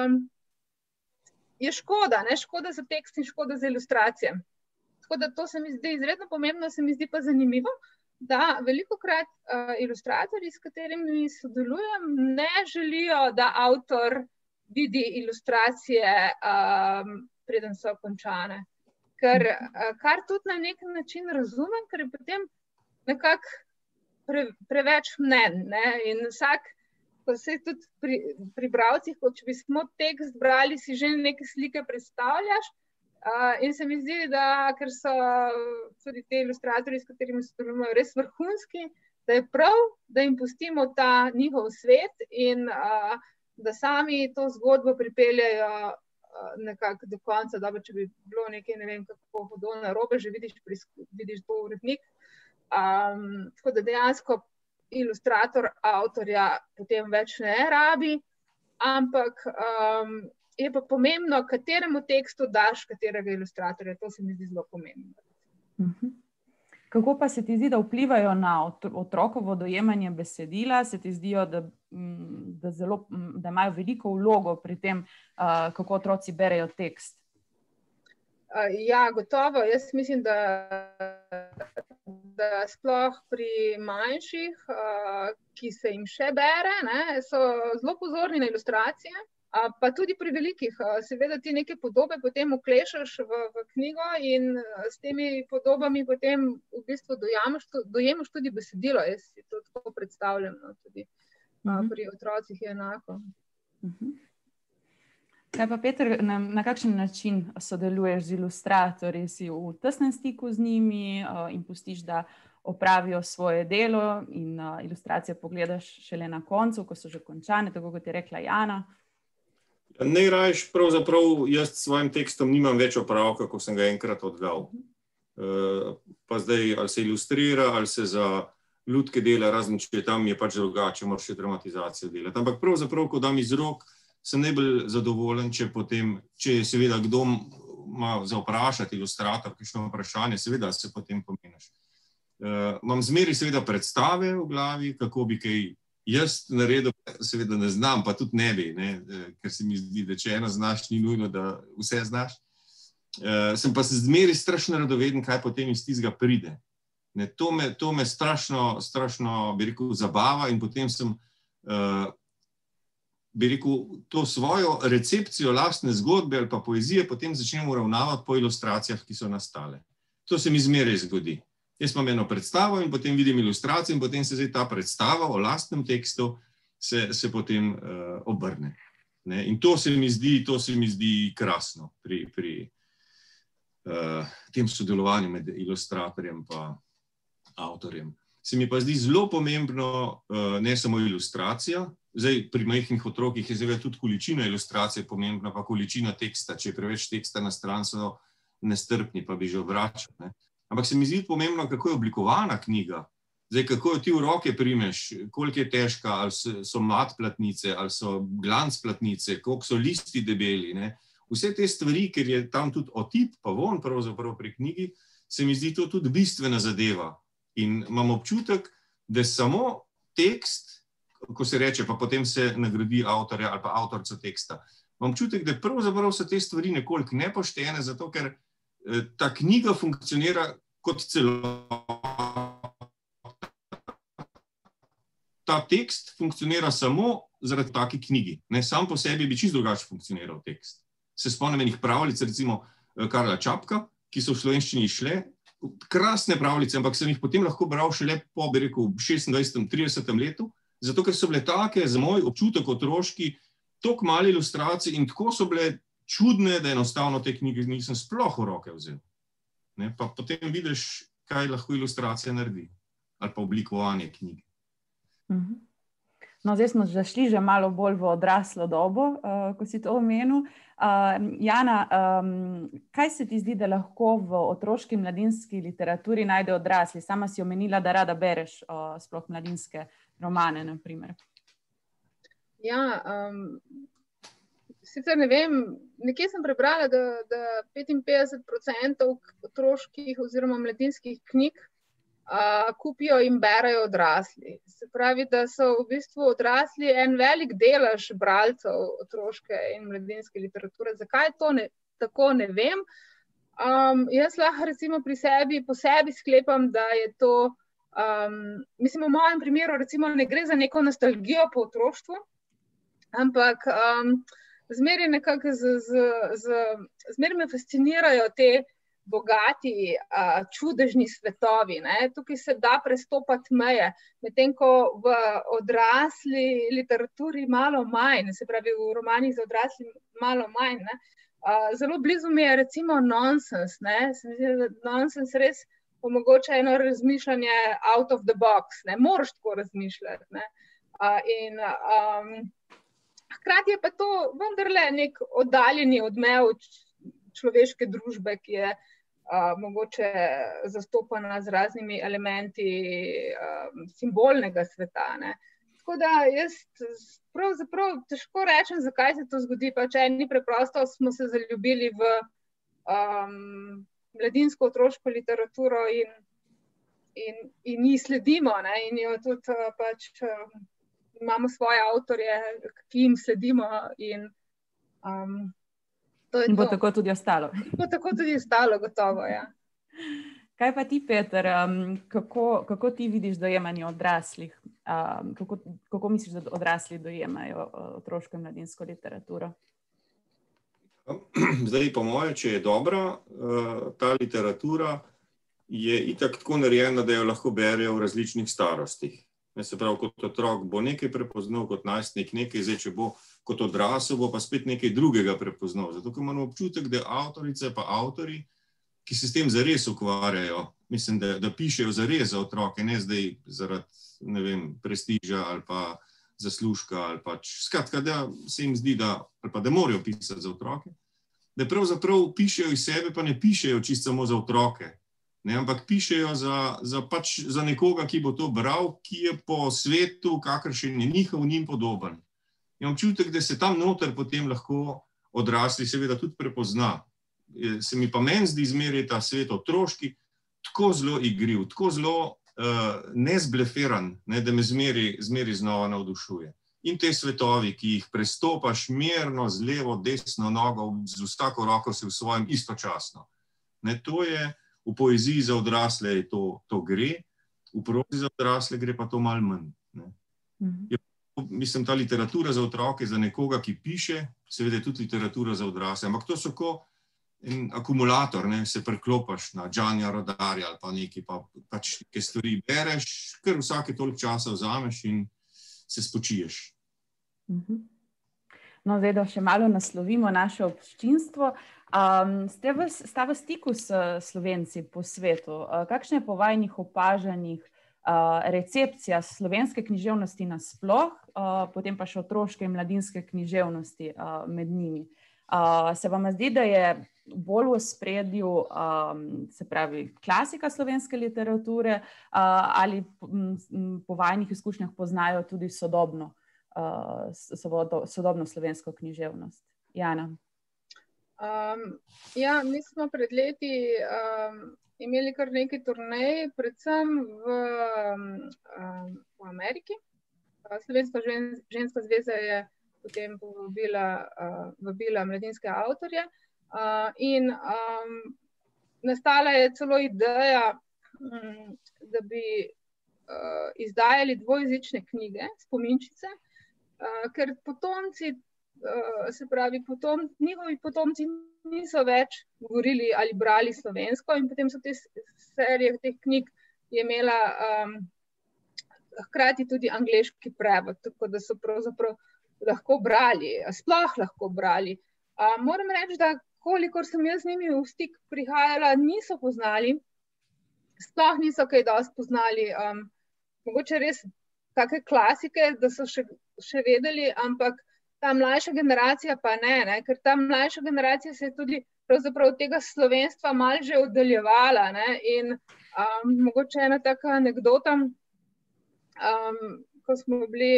je škoda, škoda za tekst in škoda za ilustracije. Tako da to se mi zdi izredno pomembno, se mi zdi pa zanimivo, da velikokrat ilustratorji, s katerimi sodelujem, ne želijo, da avtor vidi ilustracije, preden so končane. Kar tudi na nek način razumem, ker je potem nekako preveč mnen. In vsak, ko se tudi pri bralcih, kot če bi smo tekst brali, si že neke slike predstavljaš. In se mi zdi, da ker so tudi te ilustratorji, s katerimi sodelujemo, res vrhunski, da je prav, da jim pustimo ta njihov svet in da sami to zgodbo pripeljajo nekako do konca. Dobro, če bi bilo nekaj, ne vem, kako hudo narobe, že vidiš to urednik. Tako da dejansko ilustrator avtorja potem več ne rabi, ampak je pa pomembno, kateremu tekstu daš katerega ilustratorja. To se mi zdi zelo pomembno. Kako pa se ti zdi, da vplivajo na otrokovo dojemanje besedila? Se ti zdijo, da imajo veliko vlogo pri tem, kako otroci berejo tekst? Ja, gotovo. Jaz mislim, da sploh pri manjših, ki se jim še bere, so zelo pozorni na ilustracije. Pa tudi pri velikih, seveda ti neke podobe potem uklešaš v knjigo in s temi podobami potem v bistvu dojemaš tudi besedilo. Jaz si to tako predstavljam, tudi pri otrocih je enako. Kaj pa, Peter, na kakšen način sodeluješ z ilustratorji? Si v tesnem stiku z njimi in pustiš, da opravijo svoje delo in ilustracije pogledaš šele na koncu, ko so že končane, tako kot je rekla Jana? Najrajš pravzaprav jaz s svojim tekstom nimam več opravka, ko sem ga enkrat oddal. Pa zdaj ali se ilustrira, ali se za ljudke dela, razen če tam je pač drugače, moraš še dramatizacijo delati. Ampak pravzaprav, ko dam iz rok, sem najbolj zadovoljen, če je seveda kdo ima za vprašati ilustrator, kakšno vprašanje, seveda se potem pomeniš. Imam zmeri seveda predstave v glavi, kako bi kaj jaz naredil, seveda ne znam, pa tudi ne bi, ker se mi zdi, da če eno znaš, ni nujno, da vse znaš. Sem pa se zmeri strašno radoveden, kaj potem iz tistega pride. To me strašno, bi rekel, zabava in potem sem, bi rekel, to svojo recepcijo lastne zgodbe ali pa poezije potem začnem uravnavati po ilustracijah, ki so nastale. To se mi zmeraj zgodi. Jaz imam eno predstavo in potem vidim ilustracijo in potem se zdaj ta predstava o lastnem tekstu se potem obrne. In to se mi zdi krasno pri tem sodelovanju med ilustratorjem pa avtorjem. Se mi pa zdi zelo pomembno ne samo ilustracija, zdaj pri majhnih otrokih je zdaj tudi količina ilustracije pomembna, pa količina teksta, če je preveč teksta na stran, so nestrpni, pa bi že obračali. Ampak se mi zdi pomembno, kako je oblikovana knjiga. Zdaj, kako jo ti v roke primeš, koliko je težka, ali so mat platnice, ali so glanc platnice, koliko so listi debeli. Vse te stvari, ker je tam tudi otip, pa von pravzaprav pri knjigi, se mi zdi to tudi bistvena zadeva. In imam občutek, da samo tekst, ko se reče, pa potem se nagradi avtorja ali pa avtorico teksta, imam občutek, da pravzaprav so te stvari nekoliko nepoštene, zato ker ta knjiga funkcionira kot celota. ta tekst funkcionira samo zaradi take knjigi. Ne, sam po sebi bi čisto drugače funkcioniral tekst. Se spomnim enih pravljic, recimo Karla Čapka, ki so v slovenščini šle, krasne pravljice, ampak sem jih potem lahko bral šele po, bi rekel, 26-30 letu, zato ker so bile take, za moj občutek otroški, toliko malo ilustracij in tako so bile čudne, da enostavno te knjige nisem sploh v roke vzel. Ne, pa potem vidiš, kaj lahko ilustracija naredi, ali pa oblikovanje knjige. No, zdaj smo zašli že malo bolj v odraslo dobo, ko si to omenil. Jana, kaj se ti zdi, da lahko v otroški mladinski literaturi najde odrasli? Sama si omenila, da rada bereš sploh mladinske romane, na primer. Ja, sicer ne vem, nekje sem prebrala, da 55% otroških oziroma mladinskih knjig kupijo in berajo odrasli. Se pravi, da so v bistvu odrasli en velik delež bralcev otroške in mladinske literature. Zakaj to tako ne vem? Jaz lahko recimo po sebi sklepam, da je to, mislim, v mojem primeru recimo ne gre za neko nostalgijo po otroštvu, ampak zmeraj nekako zmeraj me fascinirajo te bogati, čudežni svetovi. Ne? Tukaj se da prestopati meje, medtem ko v odrasli literaturi malo manj, se pravi v romanih za odrasli malo manj. Ne? Zelo blizu mi je recimo nonsens. Se mi zdi, da nonsens res omogoča eno razmišljanje out of the box. Ne? Moraš tako razmišljati. Ne? Hkrati je pa to vendarle nek oddaljeni odmev človeške družbe, ki je mogoče zastopana z raznimi elementi simbolnega sveta. Ne. Tako da jaz pravzaprav težko rečem, zakaj se to zgodi. Pač eni preprosto smo se zaljubili v mladinsko otroško literaturo in ji sledimo, ne, in jo tudi pač imamo svoje avtorje, ki jim sledimo in in bo tako tudi ostalo. Bo tako tudi ostalo, gotovo, ja. Kaj pa ti, Peter, kako ti vidiš dojemanje odraslih? Kako misliš, da odrasli dojemajo otroško in mladinsko literaturo? Zdaj, po moje, če je dobra, ta literatura je itak tako narejena, da jo lahko berejo v različnih starostih. Se pravi, kot otrok bo nekaj prepoznal, kot najstnik nekaj, zdaj, če bo kot odrasel, bo pa spet nekaj drugega prepoznal. Zato, ker imamo občutek, da avtorice pa avtori, ki se s tem zares ukvarjajo, mislim, da pišejo zares za otroke, ne zdaj zaradi, ne vem, prestiža ali pa zaslužka ali pač. Skratka, da se jim zdi, ali pa da morajo pisati za otroke, da pravzaprav pišejo iz sebe, pa ne pišejo čisto samo za otroke. Ne, ampak pišejo za nekoga, ki bo to bral, ki je po svetu, kakršen je njim podoben. Imam občutek, da se tam noter potem lahko odrasli seveda tudi prepozna. Se mi pa meni zdi zmeraj ta svet otroški tako zelo igriv, tako zelo nezbleferan, ne, da me zmeraj znova navdušuje. In te svetovi, ki jih prestopaš mirno z levo, desno nogo, z vsako roko si v svojem istočasno. Ne, to je v poeziji za odrasle to gre, v prozi za odrasle gre pa to malo manj. Mislim, ta literatura za otroke, za nekoga, ki piše, seveda je tudi literatura za odrasle, ampak to so kot en akumulator, ne, se preklopaš na Giannia Rodarja ali pa nekaj, pač neke stvari bereš, kar vsake toliko časa vzameš in se spočiješ. No, zdaj, da še malo naslovimo naše občinstvo. Sta v stiku s Slovenci po svetu. Kakšna je po vajinih opažanjih recepcija slovenske književnosti nasploh, potem pa še otroške in mladinske književnosti med njimi? Se vam zdi, da je bolj v ospredju, se pravi, klasika slovenske literature ali po vajinih izkušnjah poznajo tudi sodobno slovensko književnost? Jana? Ja, mi smo pred leti imeli kar nekaj turnej, predvsem v Ameriki. Slovenska ženska zveza je potem vabila mladinske avtorje in nastala je celo ideja, da bi izdajali dvojezične knjige, spominčice, ker potomci, se pravi, njihovi potomci niso več govorili ali brali slovensko in potem so te serije teh knjig je imela hkrati tudi angleški prevod, tako da so pravzaprav lahko brali, sploh lahko brali. Moram reči, da kolikor sem jaz z njimi v stik prihajala, niso poznali, sploh niso kaj dosti poznali, mogoče res take klasike, da so še vedeli, ampak ta mlajša generacija pa ne, ker ta mlajša generacija se je tudi pravzaprav tega slovenstva malo že oddaljevala, ne, in mogoče ena taka anekdota, ko smo bili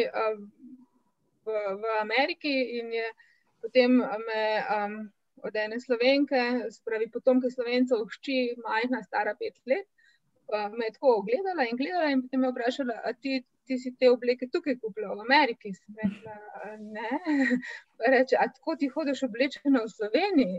v Ameriki in je potem me od ene Slovenke, se pravi potomke Slovencev, hči majhna, stara 5 let, me je tako gledala in potem me vprašala, a ti si te obleke tukaj kupila v Ameriki? Sem rekla, ne. Reče, a tako ti hodiš oblečena v Sloveniji?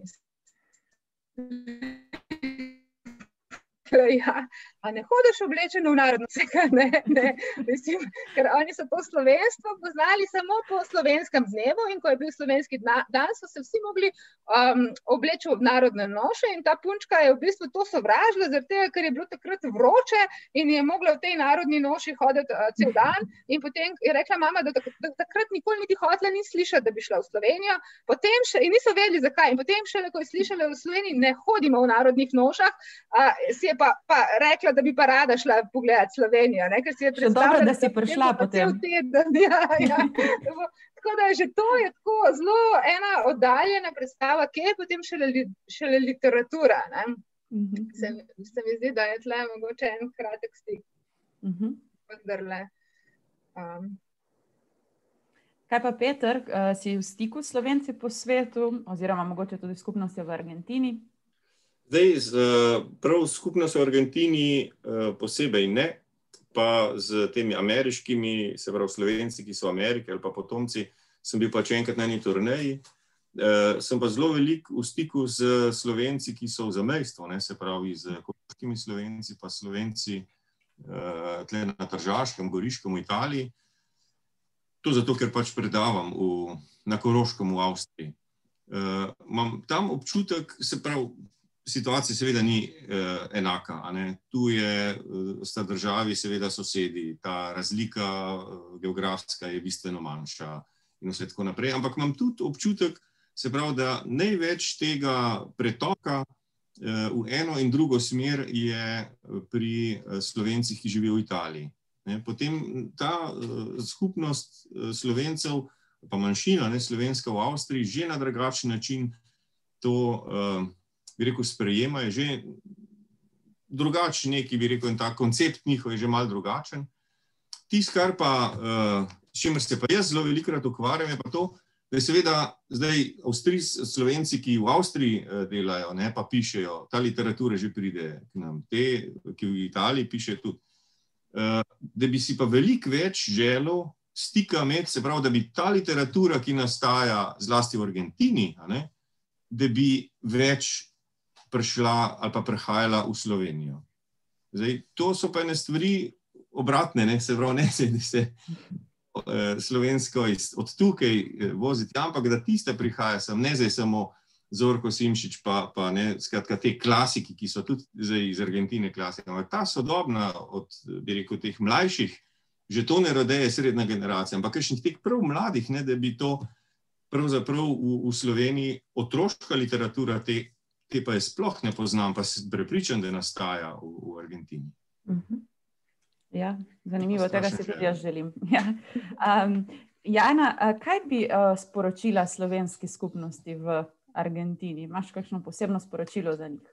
Ja, a ne hodiš oblečeno v narodno? Ne, mislim, ker oni so to slovenstvo poznali samo po slovenskem dnevu in ko je bil slovenski dan, so se vsi mogli obleči v narodne noše in ta punčka je v bistvu to sovražila, zaradi tega, ker je bilo takrat vroče in je mogla v tej narodni noši hoditi cel dan in potem je rekla mama, da takrat nikoli niti hotela ni slišati, da bi šla v Slovenijo, potem še, in niso vedeli zakaj, in potem šele, ko je slišala v Sloveniji, ne hodimo v narodnih nošah, si je pa rekla, da bi pa rada šla pogledati Slovenijo, ne, ker si je predstavljala, dobro, da si prišla potem. Ja. Tako da že to je tako zelo ena oddaljena predstava, kje je potem šele literatura, ne. Se mi zdi, da je tle mogoče en kratek stik. Vendarle. Kaj pa Peter, si v stiku s Slovenci po svetu, oziroma mogoče tudi skupnostjo v Argentini? Zdaj, prav skupnost v Argentini posebej ne, pa z temi ameriškimi, se pravi Slovenci, ki so v Ameriki ali pa potomci, sem bil pač enkrat na eni turneji. Sem pa zelo veliko v stiku z Slovenci, ki so v zamejstvu, se pravi z koroškimi Slovenci, pa Slovenci tle na Tržaškem, Goriškem v Italiji. To zato, ker pač predavam na Koroškem v Avstriji. Imam tam občutek, se pravi, situacija seveda ni enaka, a ne. Tu sta državi seveda sosedi, ta razlika geografska je bistveno manjša in vse tako naprej, ampak imam tudi občutek, se pravi, da največ tega pretoka v eno in drugo smer je pri Slovencih, ki živijo v Italiji. Potem ta skupnost Slovencev, pa manjšina, slovenska v Avstriji, že na drugačen način to bi rekel, sprejema, je že drugačen neki, bi rekel, in ta koncept njihov je že malo drugačen. Tisto, kar pa, s čimer se pa jaz zelo velikokrat ukvarjam, je pa to, da je seveda zdaj Slovenci, ki v Avstriji delajo, pa pišejo, ta literatura že pride k nam, te, ki v Italiji pišejo tudi, da bi si pa veliko več želel stika imeti, se pravi, da bi ta literatura, ki nastaja zlasti v Argentini, da bi več prišla ali pa prihajala v Slovenijo. Zdaj, to so pa ene stvari obratne, se pravi, ne da se slovensko od tukaj voziti, ampak da tiste prihaja sem, ne zdaj samo Zorko Simšič, pa skratka te klasiki, ki so tudi zdaj iz Argentine klasika, ampak ta sodobna od, bi rekel, teh mlajših, že to ne rodeje srednja generacija, ampak kakšnih teh prav mladih, da bi to pravzaprav v Sloveniji otroška literatura, te pa je sploh ne poznam, pa sem prepričan, da nastaja v Argentini. Ja, zanimivo, tega si tudi jaz želim. Jana, kaj bi sporočila slovenski skupnosti v Argentini? Imaš kakšno posebno sporočilo za njih?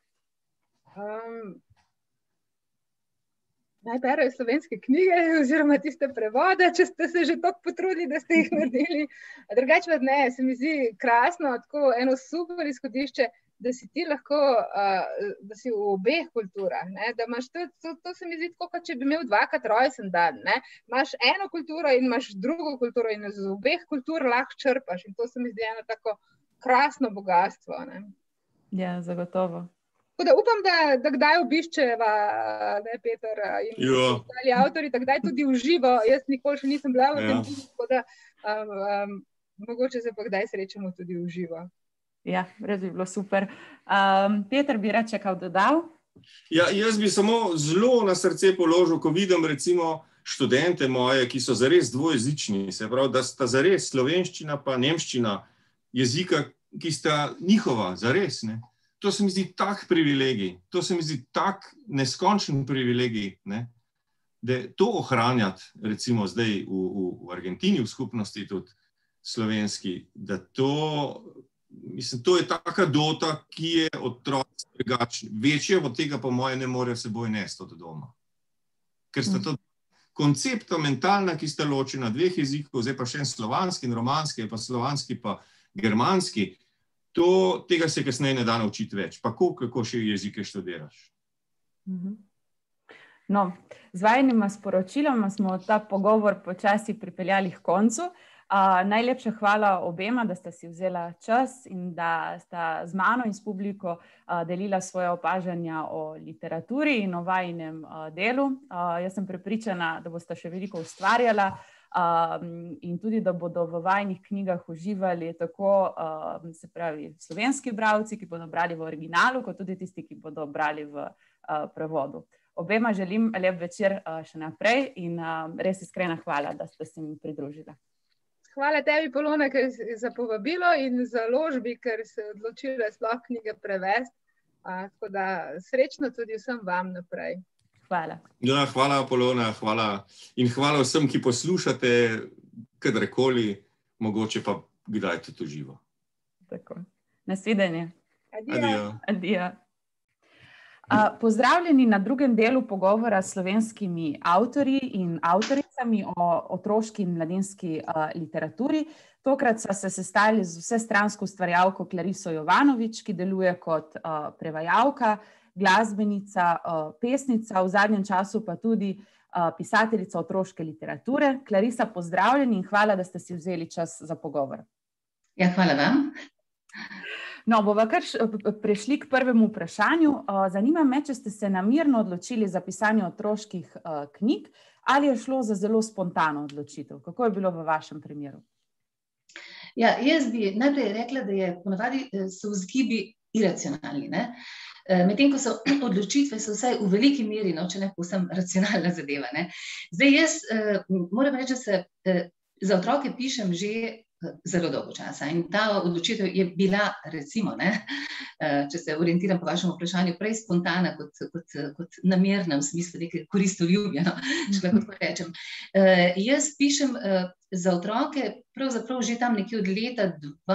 Naj berejo slovenske knjige oziroma tiste prevode, če ste se že toliko potrudili, da ste jih naredili. Drugače pa ne, se mi zdi krasno, tako eno super izhodišče, da si ti lahko, da si v obeh kulturah, da imaš to se mi zdi tako, kot če bi imel dvakrat rojsten dan, imaš eno kulturo in imaš drugo kulturo in z obeh kultur lahko črpaš in to se mi zdi eno tako krasno bogatstvo. Ja, zagotovo. Tako da upam, da kdaj obiščeva, ne, Peter in ostali avtori, da kdaj tudi uživo. Jaz nikoli še nisem bila v tem filmu, tako da mogoče se pa kdaj srečamo tudi uživo. Ja, res bi bilo super. Peter, bi rad še kaj dodal? Ja, jaz bi samo zelo na srce položil, ko vidim recimo študente moje, ki so zares dvojezični, se pravi, da sta zares slovenščina pa nemščina jezika, ki sta njihova, zares, ne. To se mi zdi tak privilegij, to se mi zdi tak neskončen privilegij, ne, da to ohranjati, recimo zdaj v Argentini, v skupnosti tudi slovenski, da to, mislim, to je taka dota, ki je otroci drugačni. Večje od tega po moje ne morejo seboj nesti od doma. Ker sta to koncepta mentalna, ki sta ločena dveh jezikov, zdaj pa še en slovanski in romanski, pa slovanski pa germanski, tega se kasneje ne da naučiti več. Pa kako še jezike študiraš? No, z vajnima sporočiloma smo ta pogovor počasi pripeljali k koncu. Najlepša hvala obema, da sta si vzela čas in da sta z mano in s publiko delila svoje opažanja o literaturi in o vajinem delu. Jaz sem prepričana, da boste še veliko ustvarjala in tudi, da bodo v vajinih knjigah uživali tako, se pravi, slovenski bralci, ki bodo brali v originalu, kot tudi tisti, ki bodo brali v prevodu. Obema želim lep večer še naprej in res iskrena hvala, da ste se mi pridružila. Hvala tebi, Polona, za povabilo in založbi, ker se odločila sploh knjige prevesti. Tako da srečno tudi vsem vam naprej. Hvala. Ja, hvala, Polona, hvala. In hvala vsem, ki poslušate kadarkoli, mogoče pa kdaj tudi živo. Tako. Nasvidenje. Adijo. Adijo. Pozdravljeni na drugem delu pogovora s slovenskimi avtorji in avtoricami o otroški in mladinski literaturi. Tokrat so se sestali z vsestransko ustvarjalko Klariso Jovanovič, ki deluje kot prevajalka, glasbenica, pesnica, v zadnjem času pa tudi pisateljica otroške literature. Clarisa, pozdravljeni in hvala, da ste si vzeli čas za pogovor. Ja, hvala vam. No, bova kar prešli k prvemu vprašanju. Zanima me, če ste se namerno odločili za pisanje otroških knjig ali je šlo za zelo spontano odločitev? Kako je bilo v vašem primeru? Ja, jaz bi najprej rekla, da ponavadi so vzgibi iracionalni, ne? Medtem ko so odločitve so vsaj v veliki meri, no, če ne povsem racionalna zadeva, ne? Zdaj jaz moram reči, da se za otroke pišem že zelo dolgo časa in ta odločitev je bila, recimo, ne, če se orientiram po vašem vprašanju, prej spontana kot namerna v smislu neke koristoljubja, no, če lahko tako rečem. Jaz pišem za otroke pravzaprav že tam nekje od leta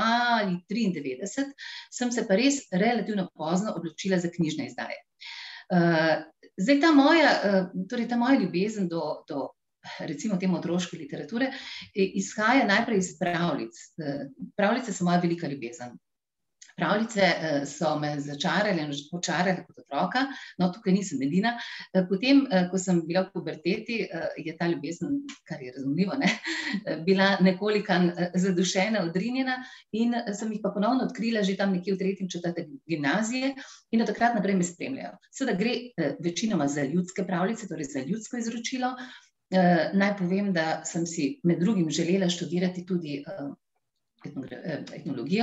1993, sem se pa res relativno pozno odločila za knjižne izdaje. Zdaj ta moja ljubezen do recimo temu otroške literature, izhaja najprej iz pravljic. Pravljice so moja velika ljubezen. Pravljice so me začarale in počarale kot otroka, no tukaj nisem edina. Potem, ko sem bila v puberteti, je ta ljubezen, kar je razumljivo, ne, bila nekoliko zadušena, odrinjena in sem jih pa ponovno odkrila že tam nekje v 3. in 4. gimnazije in od takrat naprej me spremljajo. Seveda gre večinoma za ljudske pravljice, torej za ljudsko izročilo. Naj povem, da sem si med drugim želela študirati tudi etnologijo,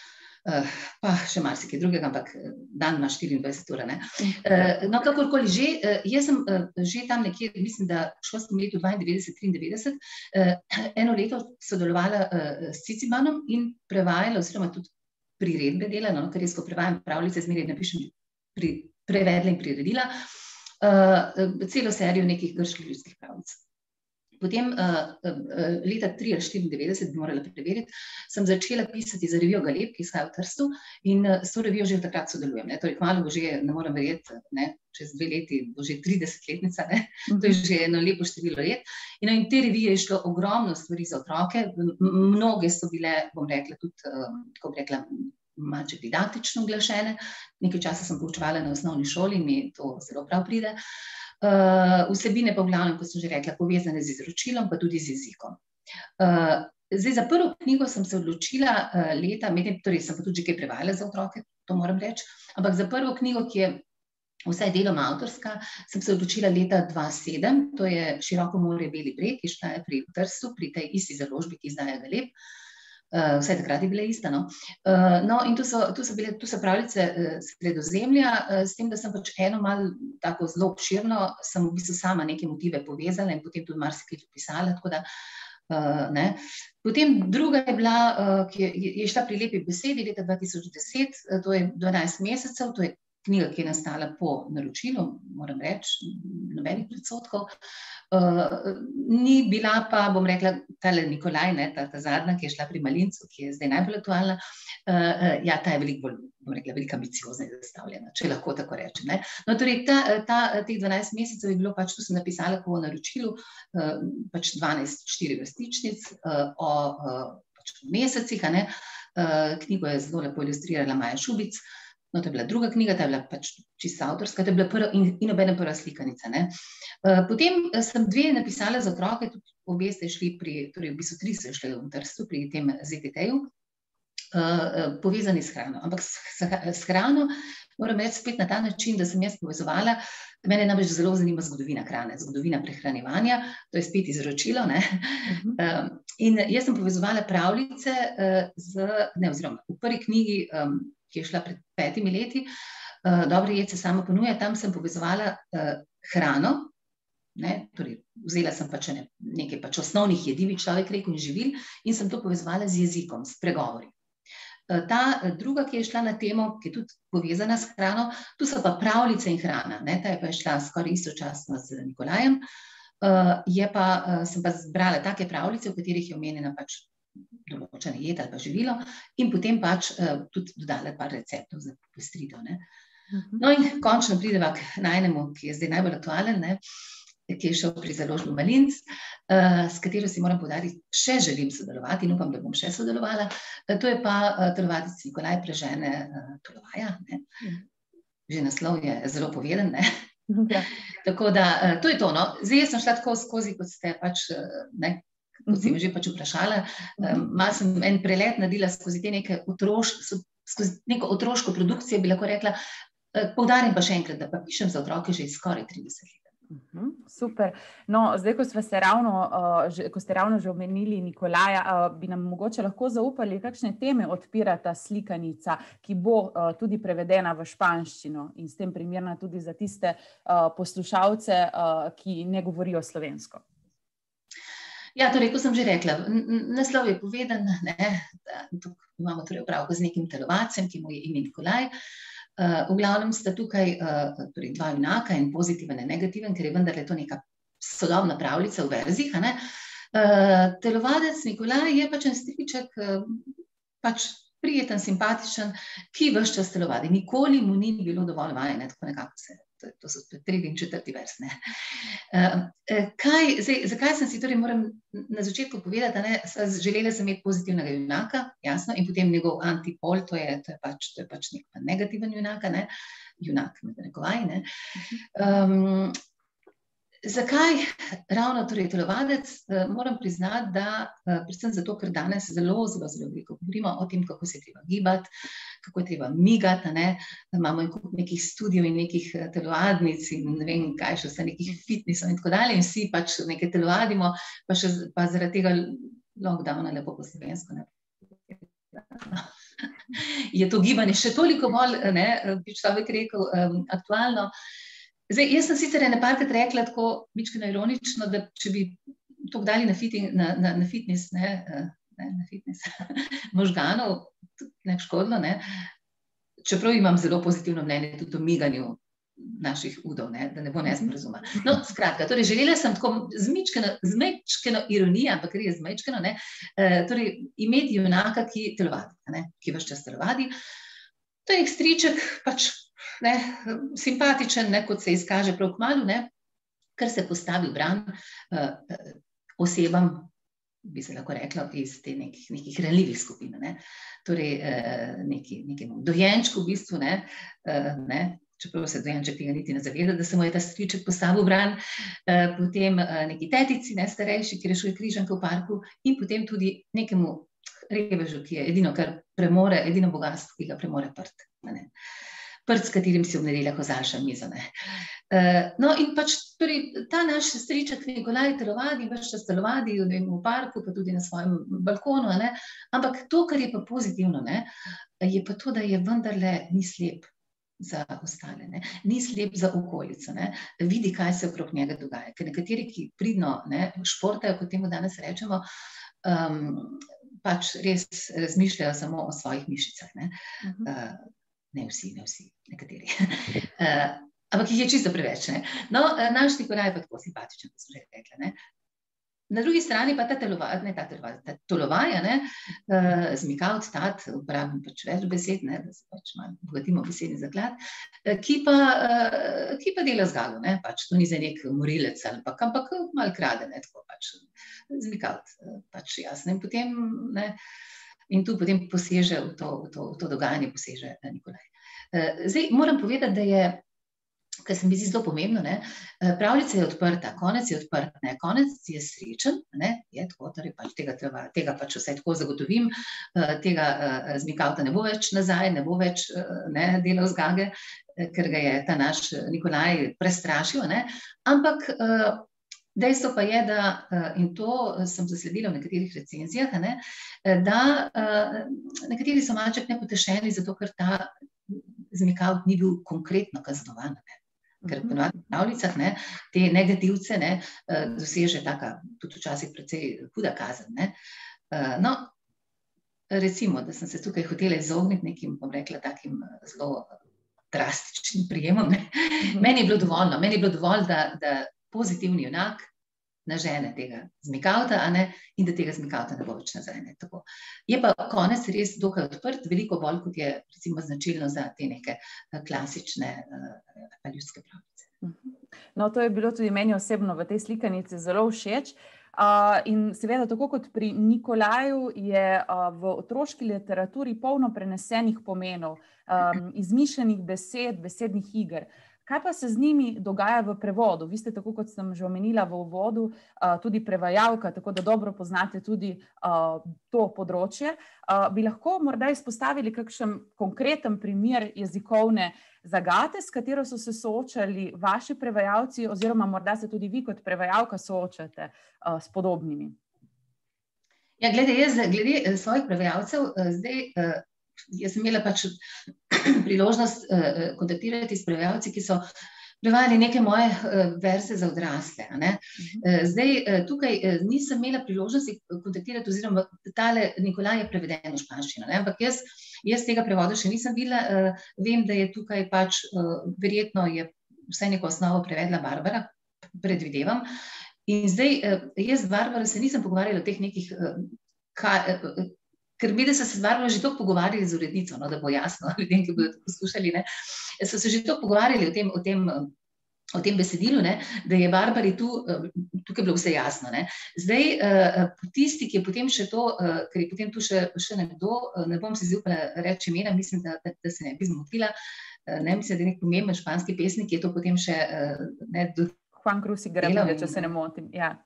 pa še marsikaj drugega, ampak dan ima 24 ur, ne. No, kakorkoli že, jaz sem že tam nekje, mislim, da v šolskem letu 92-93, eno leto sodelovala s Cicibanom in prevajala, oziroma tudi priredbe delala, no, ker res, ko prevajam pravljice, zmeraj napišem prevedla in priredila, celo serijo nekih grških ljudskih pravljic. Potem leta 1993, bi morala preveriti, sem začela pisati za revijo Galeb, ki izhaja v Trstu, in s to revijo že takrat sodelujem. Torej, kmalu bo že, ne moram verjeti, čez 2 leti bo že 30-letnica, to je že eno lepo število let. In te revije je šlo ogromno stvari za otroke, mnoge so bile, bom rekla, tudi, kako bi rekla, malce didaktično uglašene. Nekaj časa sem poučevala na osnovni šoli in mi to zelo prav pride. Vsebine pa v glavnem, kot sem že rekla, povezane z izročilom, pa tudi z jezikom. Zdaj, za prvo knjigo sem se odločila leta, torej sem pa tudi že kaj prevajala za otroke, to moram reči, ampak za prvo knjigo, ki je vsaj deloma avtorska, sem se odločila leta 2007, to je Široko morje, beli breg, ki šla je pri Trstu, pri tej isti založbi, ki izdaja Galeb. Vsaj takrat je bila ista, no. No, in tu so pravljice Sredozemlja, s tem, da sem pač eno malo tako zelo obširno, sem v bistvu sama neke motive povezala in potem tudi marsikaj pisala, tako da, ne. Potem druga je bila, ki je šla pri Lepi besedi leta 2010, to je 12 mesecev, to je knjiga, ki je nastala po naročilu, moram reči, nobenih predsodkov. Ni bila pa, bom rekla, tale Nikolaj, ne, ta zadnja, ki je šla pri Malincu, ki je zdaj najbolj aktualna, ja, ta je veliko bolj, bom rekla, veliko ambiciozno zastavljena, če lahko tako rečem, ne. No, torej, teh 12 mesecev je bilo pač, tu sem napisala po naročilu, pač 4 vrstičnic o pač mesecih, a ne. Knjigo je zelo lepo ilustrirala Maja Šubic. No, to je bila druga knjiga, ta je bila pač čisto avtorska, to je bila prva in obenem prva slikanica, ne. Potem sem 2 napisala za otroke, tudi obe ste šli torej v bistvu 3 so šli v Trstu pri tem ZTT-ju, povezani s hrano. Ampak s hrano moram reči spet na ta način, da sem jaz povezovala, mene namreč zelo zanima zgodovina hrane, zgodovina prehranjevanja, to je spet izročilo, ne. In jaz sem povezovala pravljice oziroma v prvi knjigi, ki je šla pred 5 leti, Dobre jed se sama ponuja, tam sem povezovala hrano, ne, torej vzela sem pač nekaj pač osnovnih jedi, bi človek rekel, in živil, in sem to povezovala z jezikom, s pregovori. Ta druga, ki je šla na temo, ki je tudi povezana s hrano, tu so pa pravljice in hrana, ne, ta je pa šla skoraj istočasno z Nikolajem, sem pa zbrala take pravljice, v katerih je omenjena pač določena jed ali pa živilo, in potem pač tudi dodala par receptov za popestritev, ne. No, in končno prideva k najnemu, ki je zdaj najbolj aktualen, ne, ki je šel pri založbi Malinc, s katero si moram poudariti, še želim sodelovati in upam, da bom še sodelovala. To je pa telovadec Nikolaj prežene Tolovaja, ne. Že naslov je zelo poveden, ne. Tako da, to je to, no. Zdaj, jaz sem šla tako skozi, kot ste pač, ne, kot si me že pač vprašala, malo sem en prelet naredila skozi te neke skozi neko otroško produkcijo, bi lahko rekla, poudarim pa še enkrat, da pa pišem za otroke že skoraj 30 let. Super. No, zdaj, ko ste ravno že omenili Nikolaja, bi nam mogoče lahko zaupali, kakšne teme odpira ta slikanica, ki bo tudi prevedena v španščino in s tem primerna tudi za tiste poslušalce, ki ne govorijo slovensko. Ja, torej, kot sem že rekla, naslov je povedan, ne, tukaj imamo torej opravka z nekim telovadcem, ki mu je ime Nikolaj. V glavnem sta tukaj torej 2 junaka, en pozitiven in negativen, ker je vendarle to neka sodobna pravljica v verzih, a ne. Telovadec Nikolaj je pač en striček, pač prijeten, simpatičen, ki ves čas telovadi. Nikoli mu ni bilo dovolj vaje, ne, tako nekako se, to so 3. in 4. vers, ne. Zakaj sem si, torej moram na začetku povedati, ne, želela sem imeti pozitivnega junaka, jasno, in potem njegov antipol, to je pač nek negativen junak, ne, junak med narekovaji, ne. Zakaj ravno torej telovadec? Moram priznati, da predvsem zato, ker danes zelo veliko govorimo o tem, kako se je treba gibati, kako je treba migati, ne. Imamo nekih studijev in nekih telovadnic in ne vem kaj še vse, nekih fitnesov in tako dalje, in vsi pač nekaj telovadimo, pa zaradi tega lockdowna lepo po slovensko, ne. Je to gibanje še toliko bolj, ne, bi človek rekel, aktualno. Zdaj, jaz sem sicer nekajkrat rekla tako mičkeno ironično, da če bi to dali na fitness, na fitness možganov, ne bi škodilo, ne, čeprav imam zelo pozitivno mnenje tudi o miganju naših udov, ne, da ne bo nesporazuma. No, skratka, torej želela sem tako z mičkeno ironijo, ampak res z mičkeno, ne, torej imeti junaka, ki telovadi, ne, ki ves čas telovadi. To je nek striček, pač, ne, simpatičen, ne, kot se izkaže prav kmalu, ne, ker se postavi v bran osebam, bi se lahko rekla, iz te nekih ranljivih skupin, ne. Torej, nekemu dojenčku v bistvu, ne, čeprav se dojenček tega niti ne zaveda, da se mu je ta striček postavil v bran, potem neki tetici, ne, starejši, ki rešuje križanke v parku, in potem tudi nekemu revežu, ki je edino, kar premore, edino bogatstvo, ki ga premore prt. Prt, s katerim si ob nedeljah ozaljša mizo. No, in pač ta naš striček Nikolaj telovadi, več čas telovadi v parku, pa tudi na svojem balkonu, ampak to, kar je pa pozitivno, je pa to, da je vendarle ni slep za ostale, ni slep za okolico, vidi, kaj se okrog njega dogaja, ker nekateri, ki pridno športajo, kot temu danes rečemo, pač res razmišljajo samo o svojih mišicah, ne vsi, nekateri. Ampak jih je čisto preveč. No, naš Nikolaj je pa tako simpatičen, kot smo že rekli. Na drugi strani pa ta tolovaj, zmikavt, tat, uporabim pač več besed, da se pač malo bogatimo besedni zaklad, ki pa dela zgago, pač to ni za nek morilec, ampak malo krade, tako pač zmikavt, pač jasno. In potem, in tu potem poseže v to dogajanje, poseže Nikolaj. Zdaj, moram povedati, da je, kar se mi zdi zelo pomembno, pravljica je odprta, konec je odprt, konec je srečen, je tako, torej pač tega pač vse tako zagotovim, tega zmikavta ne bo več nazaj, ne bo več delal zgage, ker ga je ta naš Nikolaj prestrašil, ampak dejstvo pa je, da, in to sem zasledila v nekaterih recenzijah, da nekateri so malček nepotešeni, zato ker ta zmikavt ni bil konkretno kaznovan, ker po pravljicah te negativce doseže taka, tudi včasih precej huda kazen. No, recimo, da sem se tukaj hotela izogniti nekim, bom rekla, takim zelo drastičnim prijemom. Meni je bilo dovolj, da pozitivni junak nažene tega zmikavta, in da tega zmikavta ne bo več nazaj. Je pa konec res dokaj odprt, veliko bolj, kot je recimo značilno za te neke klasične ljudske pravljice. No, to je bilo tudi meni osebno v tej slikanici zelo všeč. In seveda, tako kot pri Nikolaju, je v otroški literaturi polno prenesenih pomenov, izmišljenih besed, besednih iger. Kaj pa se z njimi dogaja v prevodu? Vi ste, tako kot sem že omenila v uvodu, tudi prevajalka, tako da dobro poznate tudi to področje. Bi lahko morda izpostavili kakšen konkreten primer jezikovne zagate, s katero so se soočali vaši prevajalci, oziroma morda se tudi vi kot prevajalka soočate s podobnimi? Ja, glede svojih prevajalcev, zdaj jaz sem imela pač priložnost kontaktirati s prevajalci, ki so prevajali neke moje verze za odrasle. Zdaj, tukaj nisem imela priložnosti kontaktirati, oziroma tale Nikolaj je preveden v španščino, ampak jaz tega prevoda še nisem videla, vem, da je tukaj pač verjetno je vsaj neko osnovo prevedla Barbara, predvidevam. In zdaj, jaz z Barbaro se nisem pogovarjala o teh nekih, ker mi, da so se z Barbaro že toliko pogovarjali z urednico, da bo jasno ljudem, ki bodo poslušali, so se že toliko pogovarjali o tem besedilu, da je Barbari tukaj bilo vse jasno. Zdaj, tisti, ki je potem še to, ker je potem tu še nekdo, ne bom se zaupala reči imena, mislim, da se ne bi zmotila, mislim, da je nek pomemben španski pesnik, ki je to potem še Juan Cruz y Gravide, če se ne motim, ja.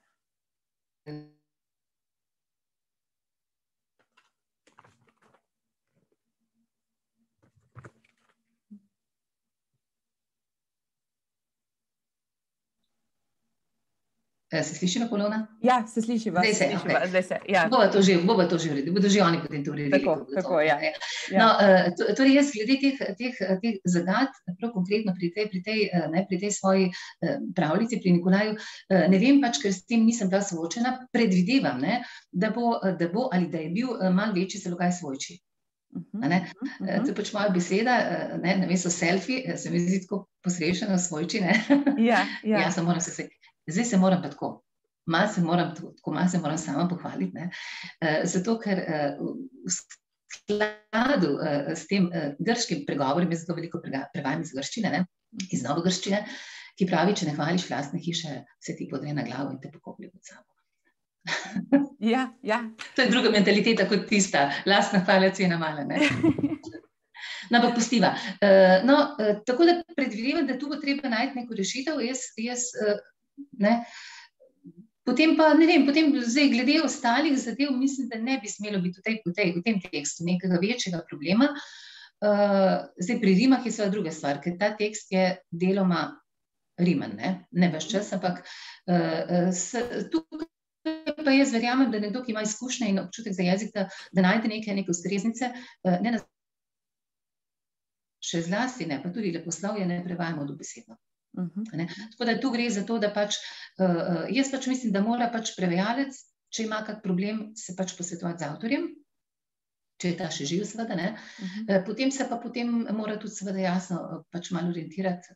Se sliši, Polona? Ja, se sliši vas. Zdaj se, ja. Bova to že uredili, bodo že oni potem to uredili. Tako, ja. No, torej jaz glede teh zagat, prav konkretno pri tej svoji pravljici, pri Nikolaju, ne vem pač, ker s tem nisem bila soočena, predvidevam, da bo ali da je bil malo večji zalogaj svojči. To je pač moja beseda, namesto selfie, se mi zdi tako posrečeno svojči, Ja, zdaj se moram pa tako, malo se moram sama pohvaliti, zato ker v skladu s tem grškim pregovorom, jaz zelo veliko prevajam iz grščine, iz novogrščine, ki pravi, če ne hvališ lastne hiše, se ti podre na glavo in te pokoplje pod sabo. Ja. To je druga mentaliteta kot tista, lastna hvala cena mala, No, ampak pustiva. Tako da predvidevam, da tu bo treba najti neko rešitev. Potem pa, ne vem, zdaj glede ostalih zadev, mislim, da ne bi smelo biti v tem tekstu nekega večjega problema. Zdaj pri rimah je seveda druga stvar, ker ta tekst je deloma rimen, ne ves čas, ampak tukaj pa jaz verjamem, da nekdo, ki ima izkušnje in občutek za jezik, da najde neke ustreznice, še zlasti ne, pa tudi leposlovje ne prevajamo dobesedno. Tako da tu gre za to, da jaz mislim, da mora prevajalec, če ima kak problem, se posvetovati z avtorjem, če je ta še živ, seveda, ne. Potem se pa mora tudi seveda jasno malo orientirati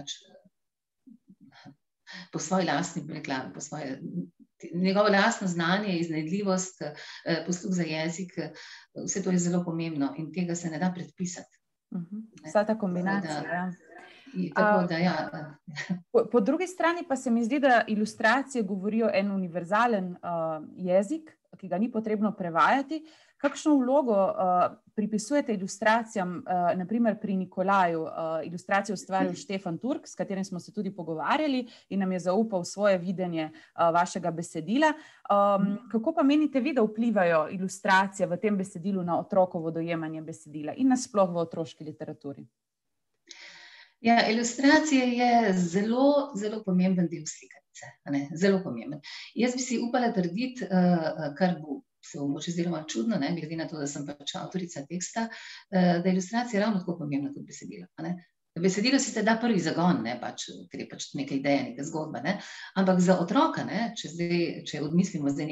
po svoji lastni preklavi, po svoje njegovo lastno znanje, iznajdljivost, posluh za jezik, vse to je zelo pomembno in tega se ne da predpisati. Vsa ta kombinacija, Tako da, ja. Po drugi strani pa se mi zdi, da ilustracije govorijo en univerzalen jezik, ki ga ni potrebno prevajati. Kakšno vlogo pripisujete ilustracijam, naprimer pri Nikolaju? Ilustracijo ustvaril Štefan Turk, s katerim smo se tudi pogovarjali in nam je zaupal svoje videnje vašega besedila. Kako pa menite vi, da vplivajo ilustracije v tem besedilu na otrokovo dojemanje besedila in nasploh v otroški literaturi? Ja, ilustracija je zelo, zelo pomemben del slikanice, zelo pomemben. Jaz bi si upala trditi, kar se bo mogoče zelo čudno, glede na to, da sem avtorica teksta, da je ilustracija ravno tako pomembna kot besedilo. Besedilo si se da prvi zagon, ker je neka ideja, neka zgodba, ampak za otroka, če odmislimo zdaj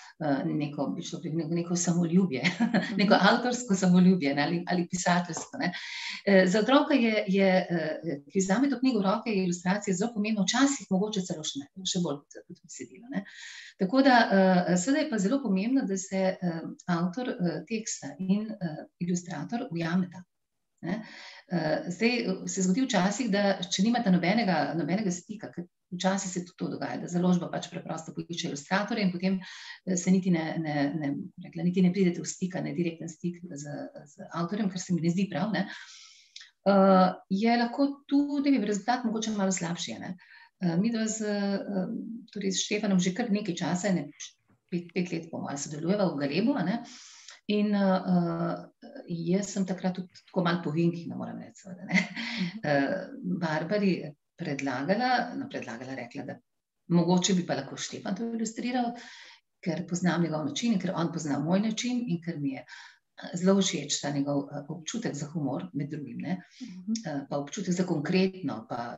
neko samoljubje, neko avtorsko samoljubje ali pisateljsko, za otroka je, ki vzame to knjigo v roke, je ilustracija zelo pomembna, včasih mogoče celo še bolj kot besedilo. Tako da seveda je pa zelo pomembno, da se avtor teksta in ilustrator ujameta. Zdaj se zgodi včasih, da če nimata nobenega stika, ker včasih se tudi to dogaja, da založba preprosto poišče ilustratorja in potem se niti ne pridete v stik, direkten stik z avtorjem, kar se mi ne zdi prav, je lahko tudi rezultat mogoče malo slabši. Midva s Štefanom že kar nekaj časa, 5 let po moje sodelujeva v Galebu, in jaz sem takrat tudi tako malo po vinkih, ne moram reči, Barbari predlagala, rekla, da mogoče bi pa lahko Štefan to ilustriral, ker poznam njegov način in ker on pozna moj način in ker mi je zelo všeč ta njegov občutek za humor, med drugim, pa občutek za konkretno, pa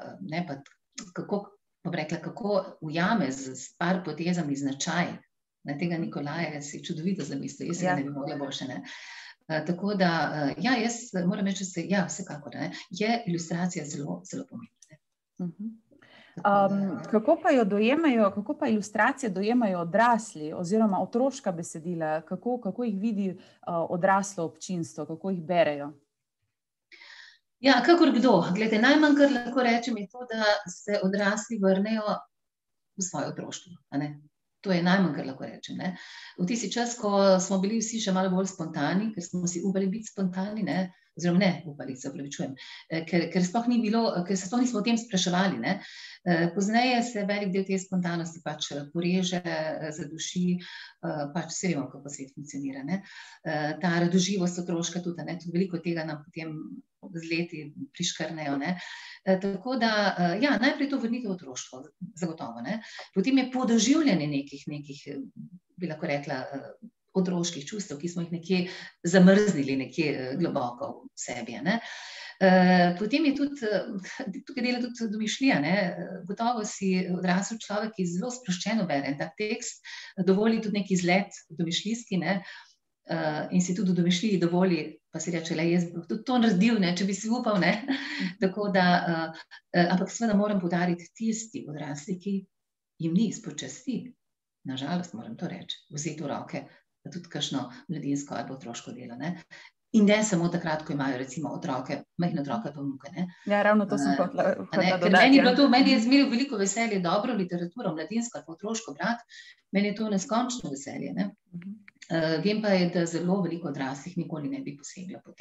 kako ujame z par potezami značaj tega Nikolaja, si čudovito zamislil, jaz se ga ne bi mogla boljše. Tako da, ja, jaz moram reči, da vsekakor, je ilustracija zelo, zelo pomembna. Kako pa jo dojemajo, kako pa ilustracije dojemajo odrasli oziroma otroška besedila, kako jih vidi odraslo občinstvo, kako jih berejo? Ja, kakor kdo. Glede, najmanj, kar lahko rečem, je to, da se odrasli vrnejo v svoje otroštvo, To je najmanj, kar lahko rečem. V tisti čas, ko smo bili vsi še malo bolj spontani, ker smo si upali biti spontani, oziroma ne upali, se opravičujem, ker sploh ni bilo, ker se sploh nismo o tem spraševali. Pozneje se velik del te spontanosti poreže, zaduši, vse vemo, kako svet funkcionira. Ta radoživost otroška tudi, veliko tega nam potem z leti priškrnejo. Tako da, ja, najprej to vrnite v otroštvo, zagotovo. Potem je podoživljanje nekih, bi lahko rekla, otroških čustev, ki smo jih nekje zamrznili, nekje globoko v sebi. Potem je tudi, tukaj dela tudi domišljija. Gotovo si odrasel človek, ki zelo sproščeno bere tak tekst, dovoli tudi neki izlet domišljijski, in si tudi v domišljiji dovoli, pa si reče, jaz bi tudi to naredil, če bi si upal. Tako da, ampak seveda moram poudariti tisti odrasli, ki jim ni izpod časti, nažalost moram to reči, vzeti v roke tudi kakšno mladinsko ali otroško delo. In ne samo takrat, ko imajo recimo otroke, majhne otroke pa vnuke. Ja, ravno to sem hotela dodati. Meni je zmeril veliko veselje dobro literaturo, mladinsko ali otroško brati, meni je to neskončno veselje. Vem pa je, da zelo veliko odraslih nikoli ne bi posegla po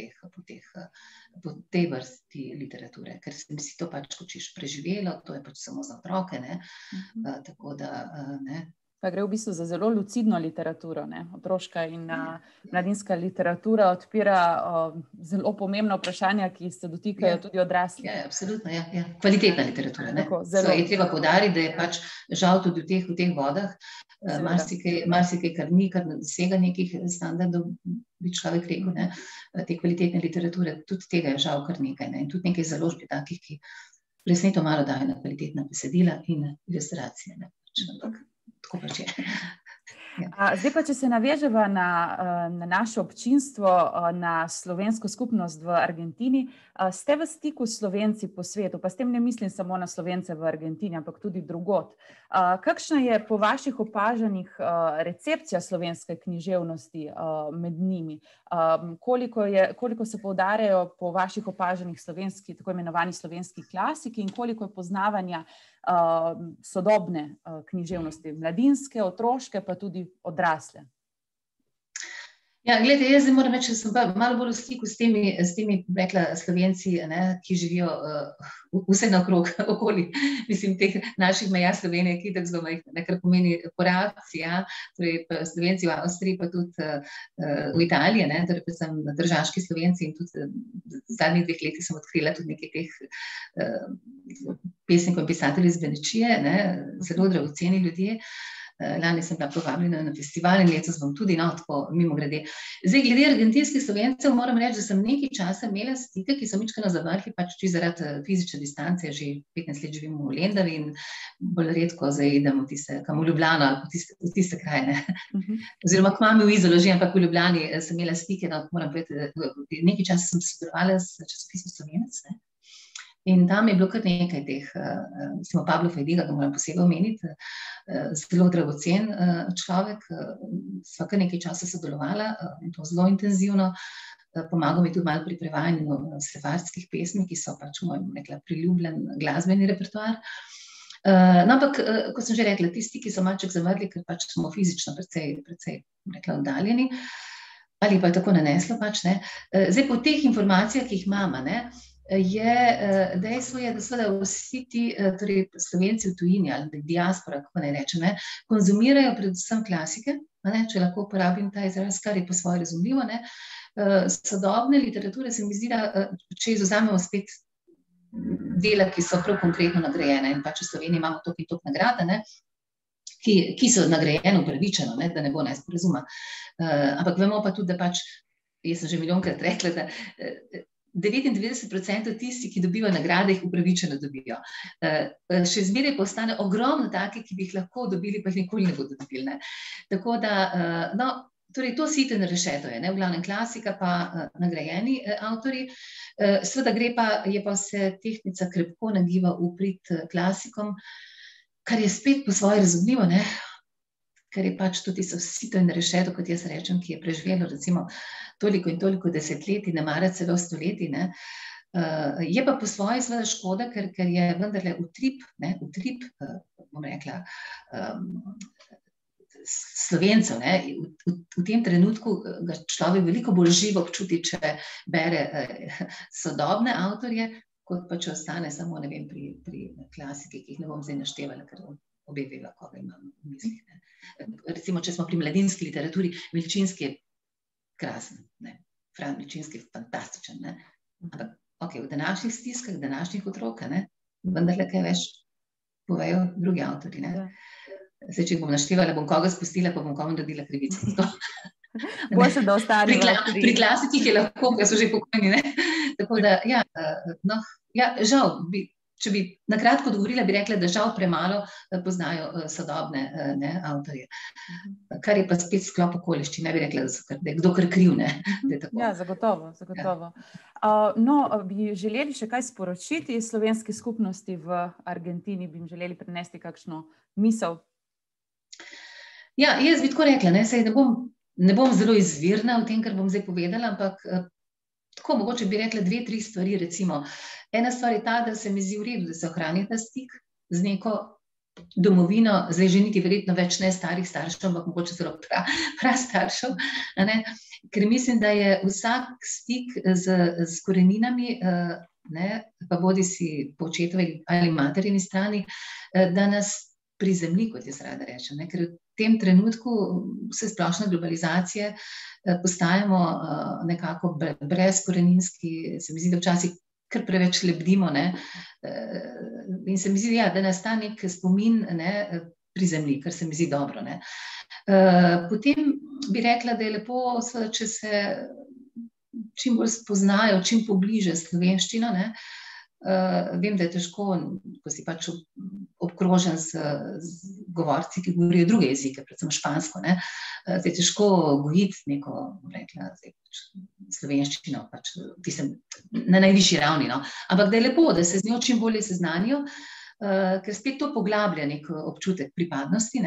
tej vrsti literature, ker se mi si to pač hočeš preživelo, to je pač samo za otroke, ne, tako da, ne. Pa gre v bistvu za zelo lucidno literaturo, ne? Otroška in mladinska literatura odpira zelo pomembna vprašanja, ki se dotikajo tudi odraslih. Ja, absolutno, ja. Kvalitetna literatura, ne. Je treba poudariti, da je pač žal tudi v teh vodah marsikaj, kar ni, kar ne dosega nekih standardov, bi človek rekel, ne, te kvalitetne literature, tudi tega je žal kar nekaj, ne, in tudi nekaj založb je takih, ki presneto malo dajo na kvalitetna besedila in ilustracije, ne, ampak tako pač je. Zdaj pa, če se naveževa na naše občinstvo, na slovensko skupnost v Argentini, ste v stiku s Slovenci po svetu, pa s tem ne mislim samo na Slovence v Argentini, ampak tudi drugod. Kakšna je po vaših opažanjih recepcija slovenske književnosti med njimi? Koliko se poudarjajo po vaših opažanjih tako imenovani slovenski klasiki in koliko je poznavanja sodobne književnosti, mladinske, otroške, pa tudi odrasle? Ja, gledajte, jaz moram reči, da sem pa malo bolj v stiku s temi, rekla, Slovenci, ne, ki živijo vse naokrog, okoli, mislim, teh naših meja Slovenije, ki tako zelo majhne, kar pomeni Porabci, ja, torej Slovenci v Avstriji, pa tudi v Italiji, ne, torej predvsem državski Slovenci in tudi v zadnjih 2 letih sem odkrila tudi nekaj teh pesnikov in pisateljev iz Benečije, ne, zelo dragoceni ljudje. Lani sem bila povabljena na festival in letos bom tudi, no, tako mimogrede. Zdaj, glede argentinskih Slovencev, moram reči, da sem nekaj časa imela stike, ki so mičkeno zavrhli, pač čisto zaradi fizične distance, že 15 let živim v Lendavi in bolj redko zdaj idem kam v Ljubljano ali v tiste krajine. Oziroma k mami v Izolo že, ampak v Ljubljani sem imela stike, no, moram povedati, nekaj časa sem sodelovala s časopisom Slovenec, ne. In tam je bilo kar nekaj teh, recimo Pablo Fajdiga, ga moram posebej omeniti, zelo dragocen človek, sva kar nekaj časa sodelovala, in to zelo intenzivno, pomagal mi tudi malo pri prevajanju sefardskih pesmi, ki so pač moj, rekla, priljubljen glasbeni repertoar. No, ampak, kot sem že rekla, tisti, ki so malček zamrli, ker pač smo fizično precej, rekla, oddaljeni, ali pa je tako naneslo pač, ne. Zdaj, po teh informacijah, ki jih imamo, ne, dejstvo je, da seveda vsi ti, torej Slovenci v tujini ali diaspora, kako naj rečem, ne, konzumirajo predvsem klasike, ne, če lahko uporabim ta izraz, kar je po svoje razumljivo, ne. Sodobne literature se mi zdi, da če izvzamemo spet dela, ki so prav konkretno nagrajene, in pač v Sloveniji imamo toliko in toliko nagrade, ne, ki so nagrajene upravičeno, ne, da ne bo nesporazuma. Ampak vemo pa tudi, da pač, jaz sem že milijonkrat rekla, da 99% tisti, ki dobijo nagrade, jih upravičeno dobijo. Še zmeraj pa ostane ogromno takih, ki bi jih lahko dobili, pa jih nikoli ne bodo dobili, ne. Tako da, no, torej to sito na rešeto je, ne, v glavnem klasika pa nagrajeni avtorji. Seveda je pa se tehtnica krepko nagiba v prid klasikom, kar je spet po svoje razumljivo, ne, ker je pač tudi sito in rešeto, kot jaz rečem, ki je preživelo recimo toliko in toliko desetletij, ne mara celo stoletij, ne. Je pa po svoje seveda škoda, ker je vendarle utrip, bom rekla, Slovencev, ne, v tem trenutku ga človek veliko bolj živo občuti, če bere sodobne avtorje, kot pa če ostane samo, ne vem, pri klasiki, ki jih ne bom zdaj naštevala, ker obe veva, koga imam v mislih, ne. Recimo, če smo pri mladinski literaturi, Milčinski je krasen, ne, Fran Milčinski je fantastičen, ne, ampak, okej, v današnjih stiskah, današnjih otrok, ne, vendarle kaj več povejo drugi avtorji, ne. Zdaj, če bom naštevala, bom koga spustila, pa bom komu naredila krivico. Boljše, da ostaneva pri klasikih je lahko, ker so že pokojni, ne. Tako da, ja, no, ja, žal, če bi na kratko odgovorila, bi rekla, da žal premalo poznajo sodobne, ne, avtorje. Kar je pa spet sklop okoliščin, ne bi rekla, da je kdo kar kriv, ne. Ja, zagotovo. No, bi želeli še kaj sporočiti slovenski skupnosti v Argentini, bi jim želeli prinesti kakšno misel? Ja, jaz bi tako rekla, ne, saj ne bom zelo izvirna v tem, kar bom zdaj povedala, ampak tako mogoče bi rekla 2-3 stvari, recimo. Ena stvar je ta, da se mi zdi v redu, da se ohrani ta stik z neko domovino, zdaj že niti verjetno več ne starih staršev, ampak mogoče celo prastaršev, ker mislim, da je vsak stik z koreninami, pa bodi si po očetovi ali materini strani, da nas prizemlji, kot jaz rada rečem, ker v tem trenutku vse splošne globalizacije postajamo nekako brezkoreninski, se mi zdi, da včasih kar preveč lebdimo, in se mi zdi, da nas ta nek spomin prizemlji, kar se mi zdi dobro. Potem bi rekla, da je lepo, če se čim bolj spoznajo, čim pobliže slovenščino. Vem, da je težko, ko si pač obkrožen z govorci, ki govorijo druge jezike, predvsem špansko, da je težko gojiti neko, rekla, slovenščino na najvišji ravni. Ampak da je lepo, da se z njo čim bolje seznanijo, ker spet to poglablja nek občutek pripadnosti,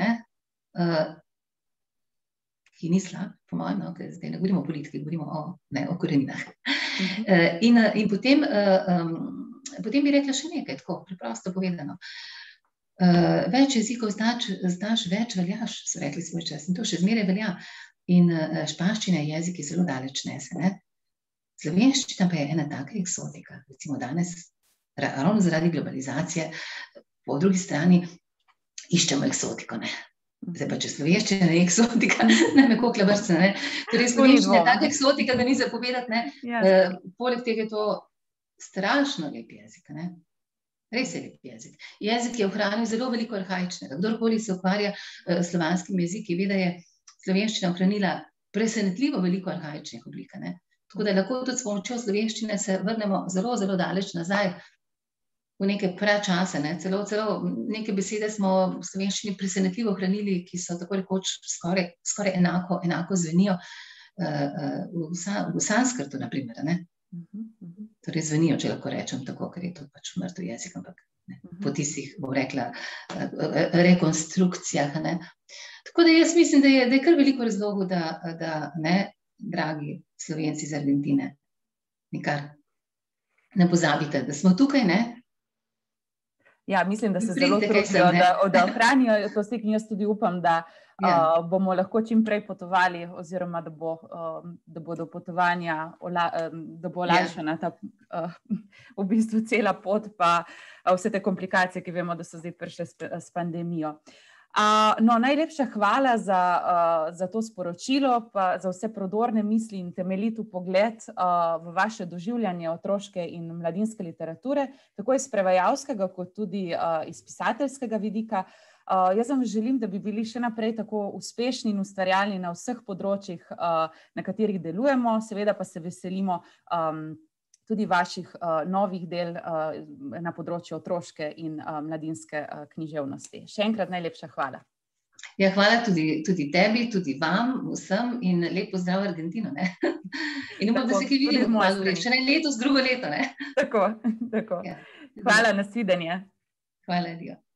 ki ni slab, po mojem, ker zdaj ne govorimo o politiki, govorimo o koreninah. In potem bi rekla še nekaj, tako preprosto povedano. Več jezikov znaš, več veljaš, so rekli svoj čas, in to še zmeraj velja. In španščina je jezik, ki zelo daleč nese. Slovenščina pa je ena taka eksotika. Recimo danes, ravno zaradi globalizacije, po drugi strani iščemo eksotiko, Zdaj pa, če slovenščina je eksotika, ne me kokla vrsta, Torej, slovenščina je taka eksotika, da ni zapovedati, Poleg tega je to strašno lep jezik, Res je lep jezik. Jezik je ohranil zelo veliko arhaičnega. Kdorkoli se ukvarja s slovanskimi jeziki, ve, da je slovenščina ohranila presenetljivo veliko arhaičnih oblik, Tako da lahko tudi s pomočjo slovenščine se vrnemo zelo, zelo daleč nazaj, v neke pračase, celo neke besede smo v slovenščini presenetljivo ohranili, ki so tako rekoč skoraj enako zvenijo v sanskrtu, na primer, Torej zvenijo, če lahko rečem tako, ker je to pač mrtev jezik, ampak po tistih, bom rekla, rekonstrukcijah, Tako da jaz mislim, da je kar veliko razlogov, da dragi Slovenci iz Argentine, nikar ne pozabite, da smo tukaj, Ja, mislim, da se zelo trudijo, da ohranijo to stik, in jaz tudi upam, da bomo lahko čim prej potovali, oziroma da bodo potovanja, da bo olajšana ta v bistvu cela pot, pa vse te komplikacije, ki vemo, da so zdaj prišle s pandemijo. Najlepša hvala za to sporočilo, pa za vse prodorne misli in temeljit pogled v vaše doživljanje otroške in mladinske literature, tako iz prevajalskega kot tudi iz pisateljskega vidika. Jaz vam želim, da bi bili še naprej tako uspešni in ustvarjalni na vseh področjih, na katerih delujemo, seveda pa se veselimo tudi vaših novih del na področju otroške in mladinske književnosti. Še enkrat najlepša hvala. Ja, hvala tudi tebi, tudi vam, vsem, in lep pozdrav v Argentino, In upam, da se kaj vidimo, še ne letos, drugo leto, Tako. Hvala, nasvidenje. Hvala, Dio.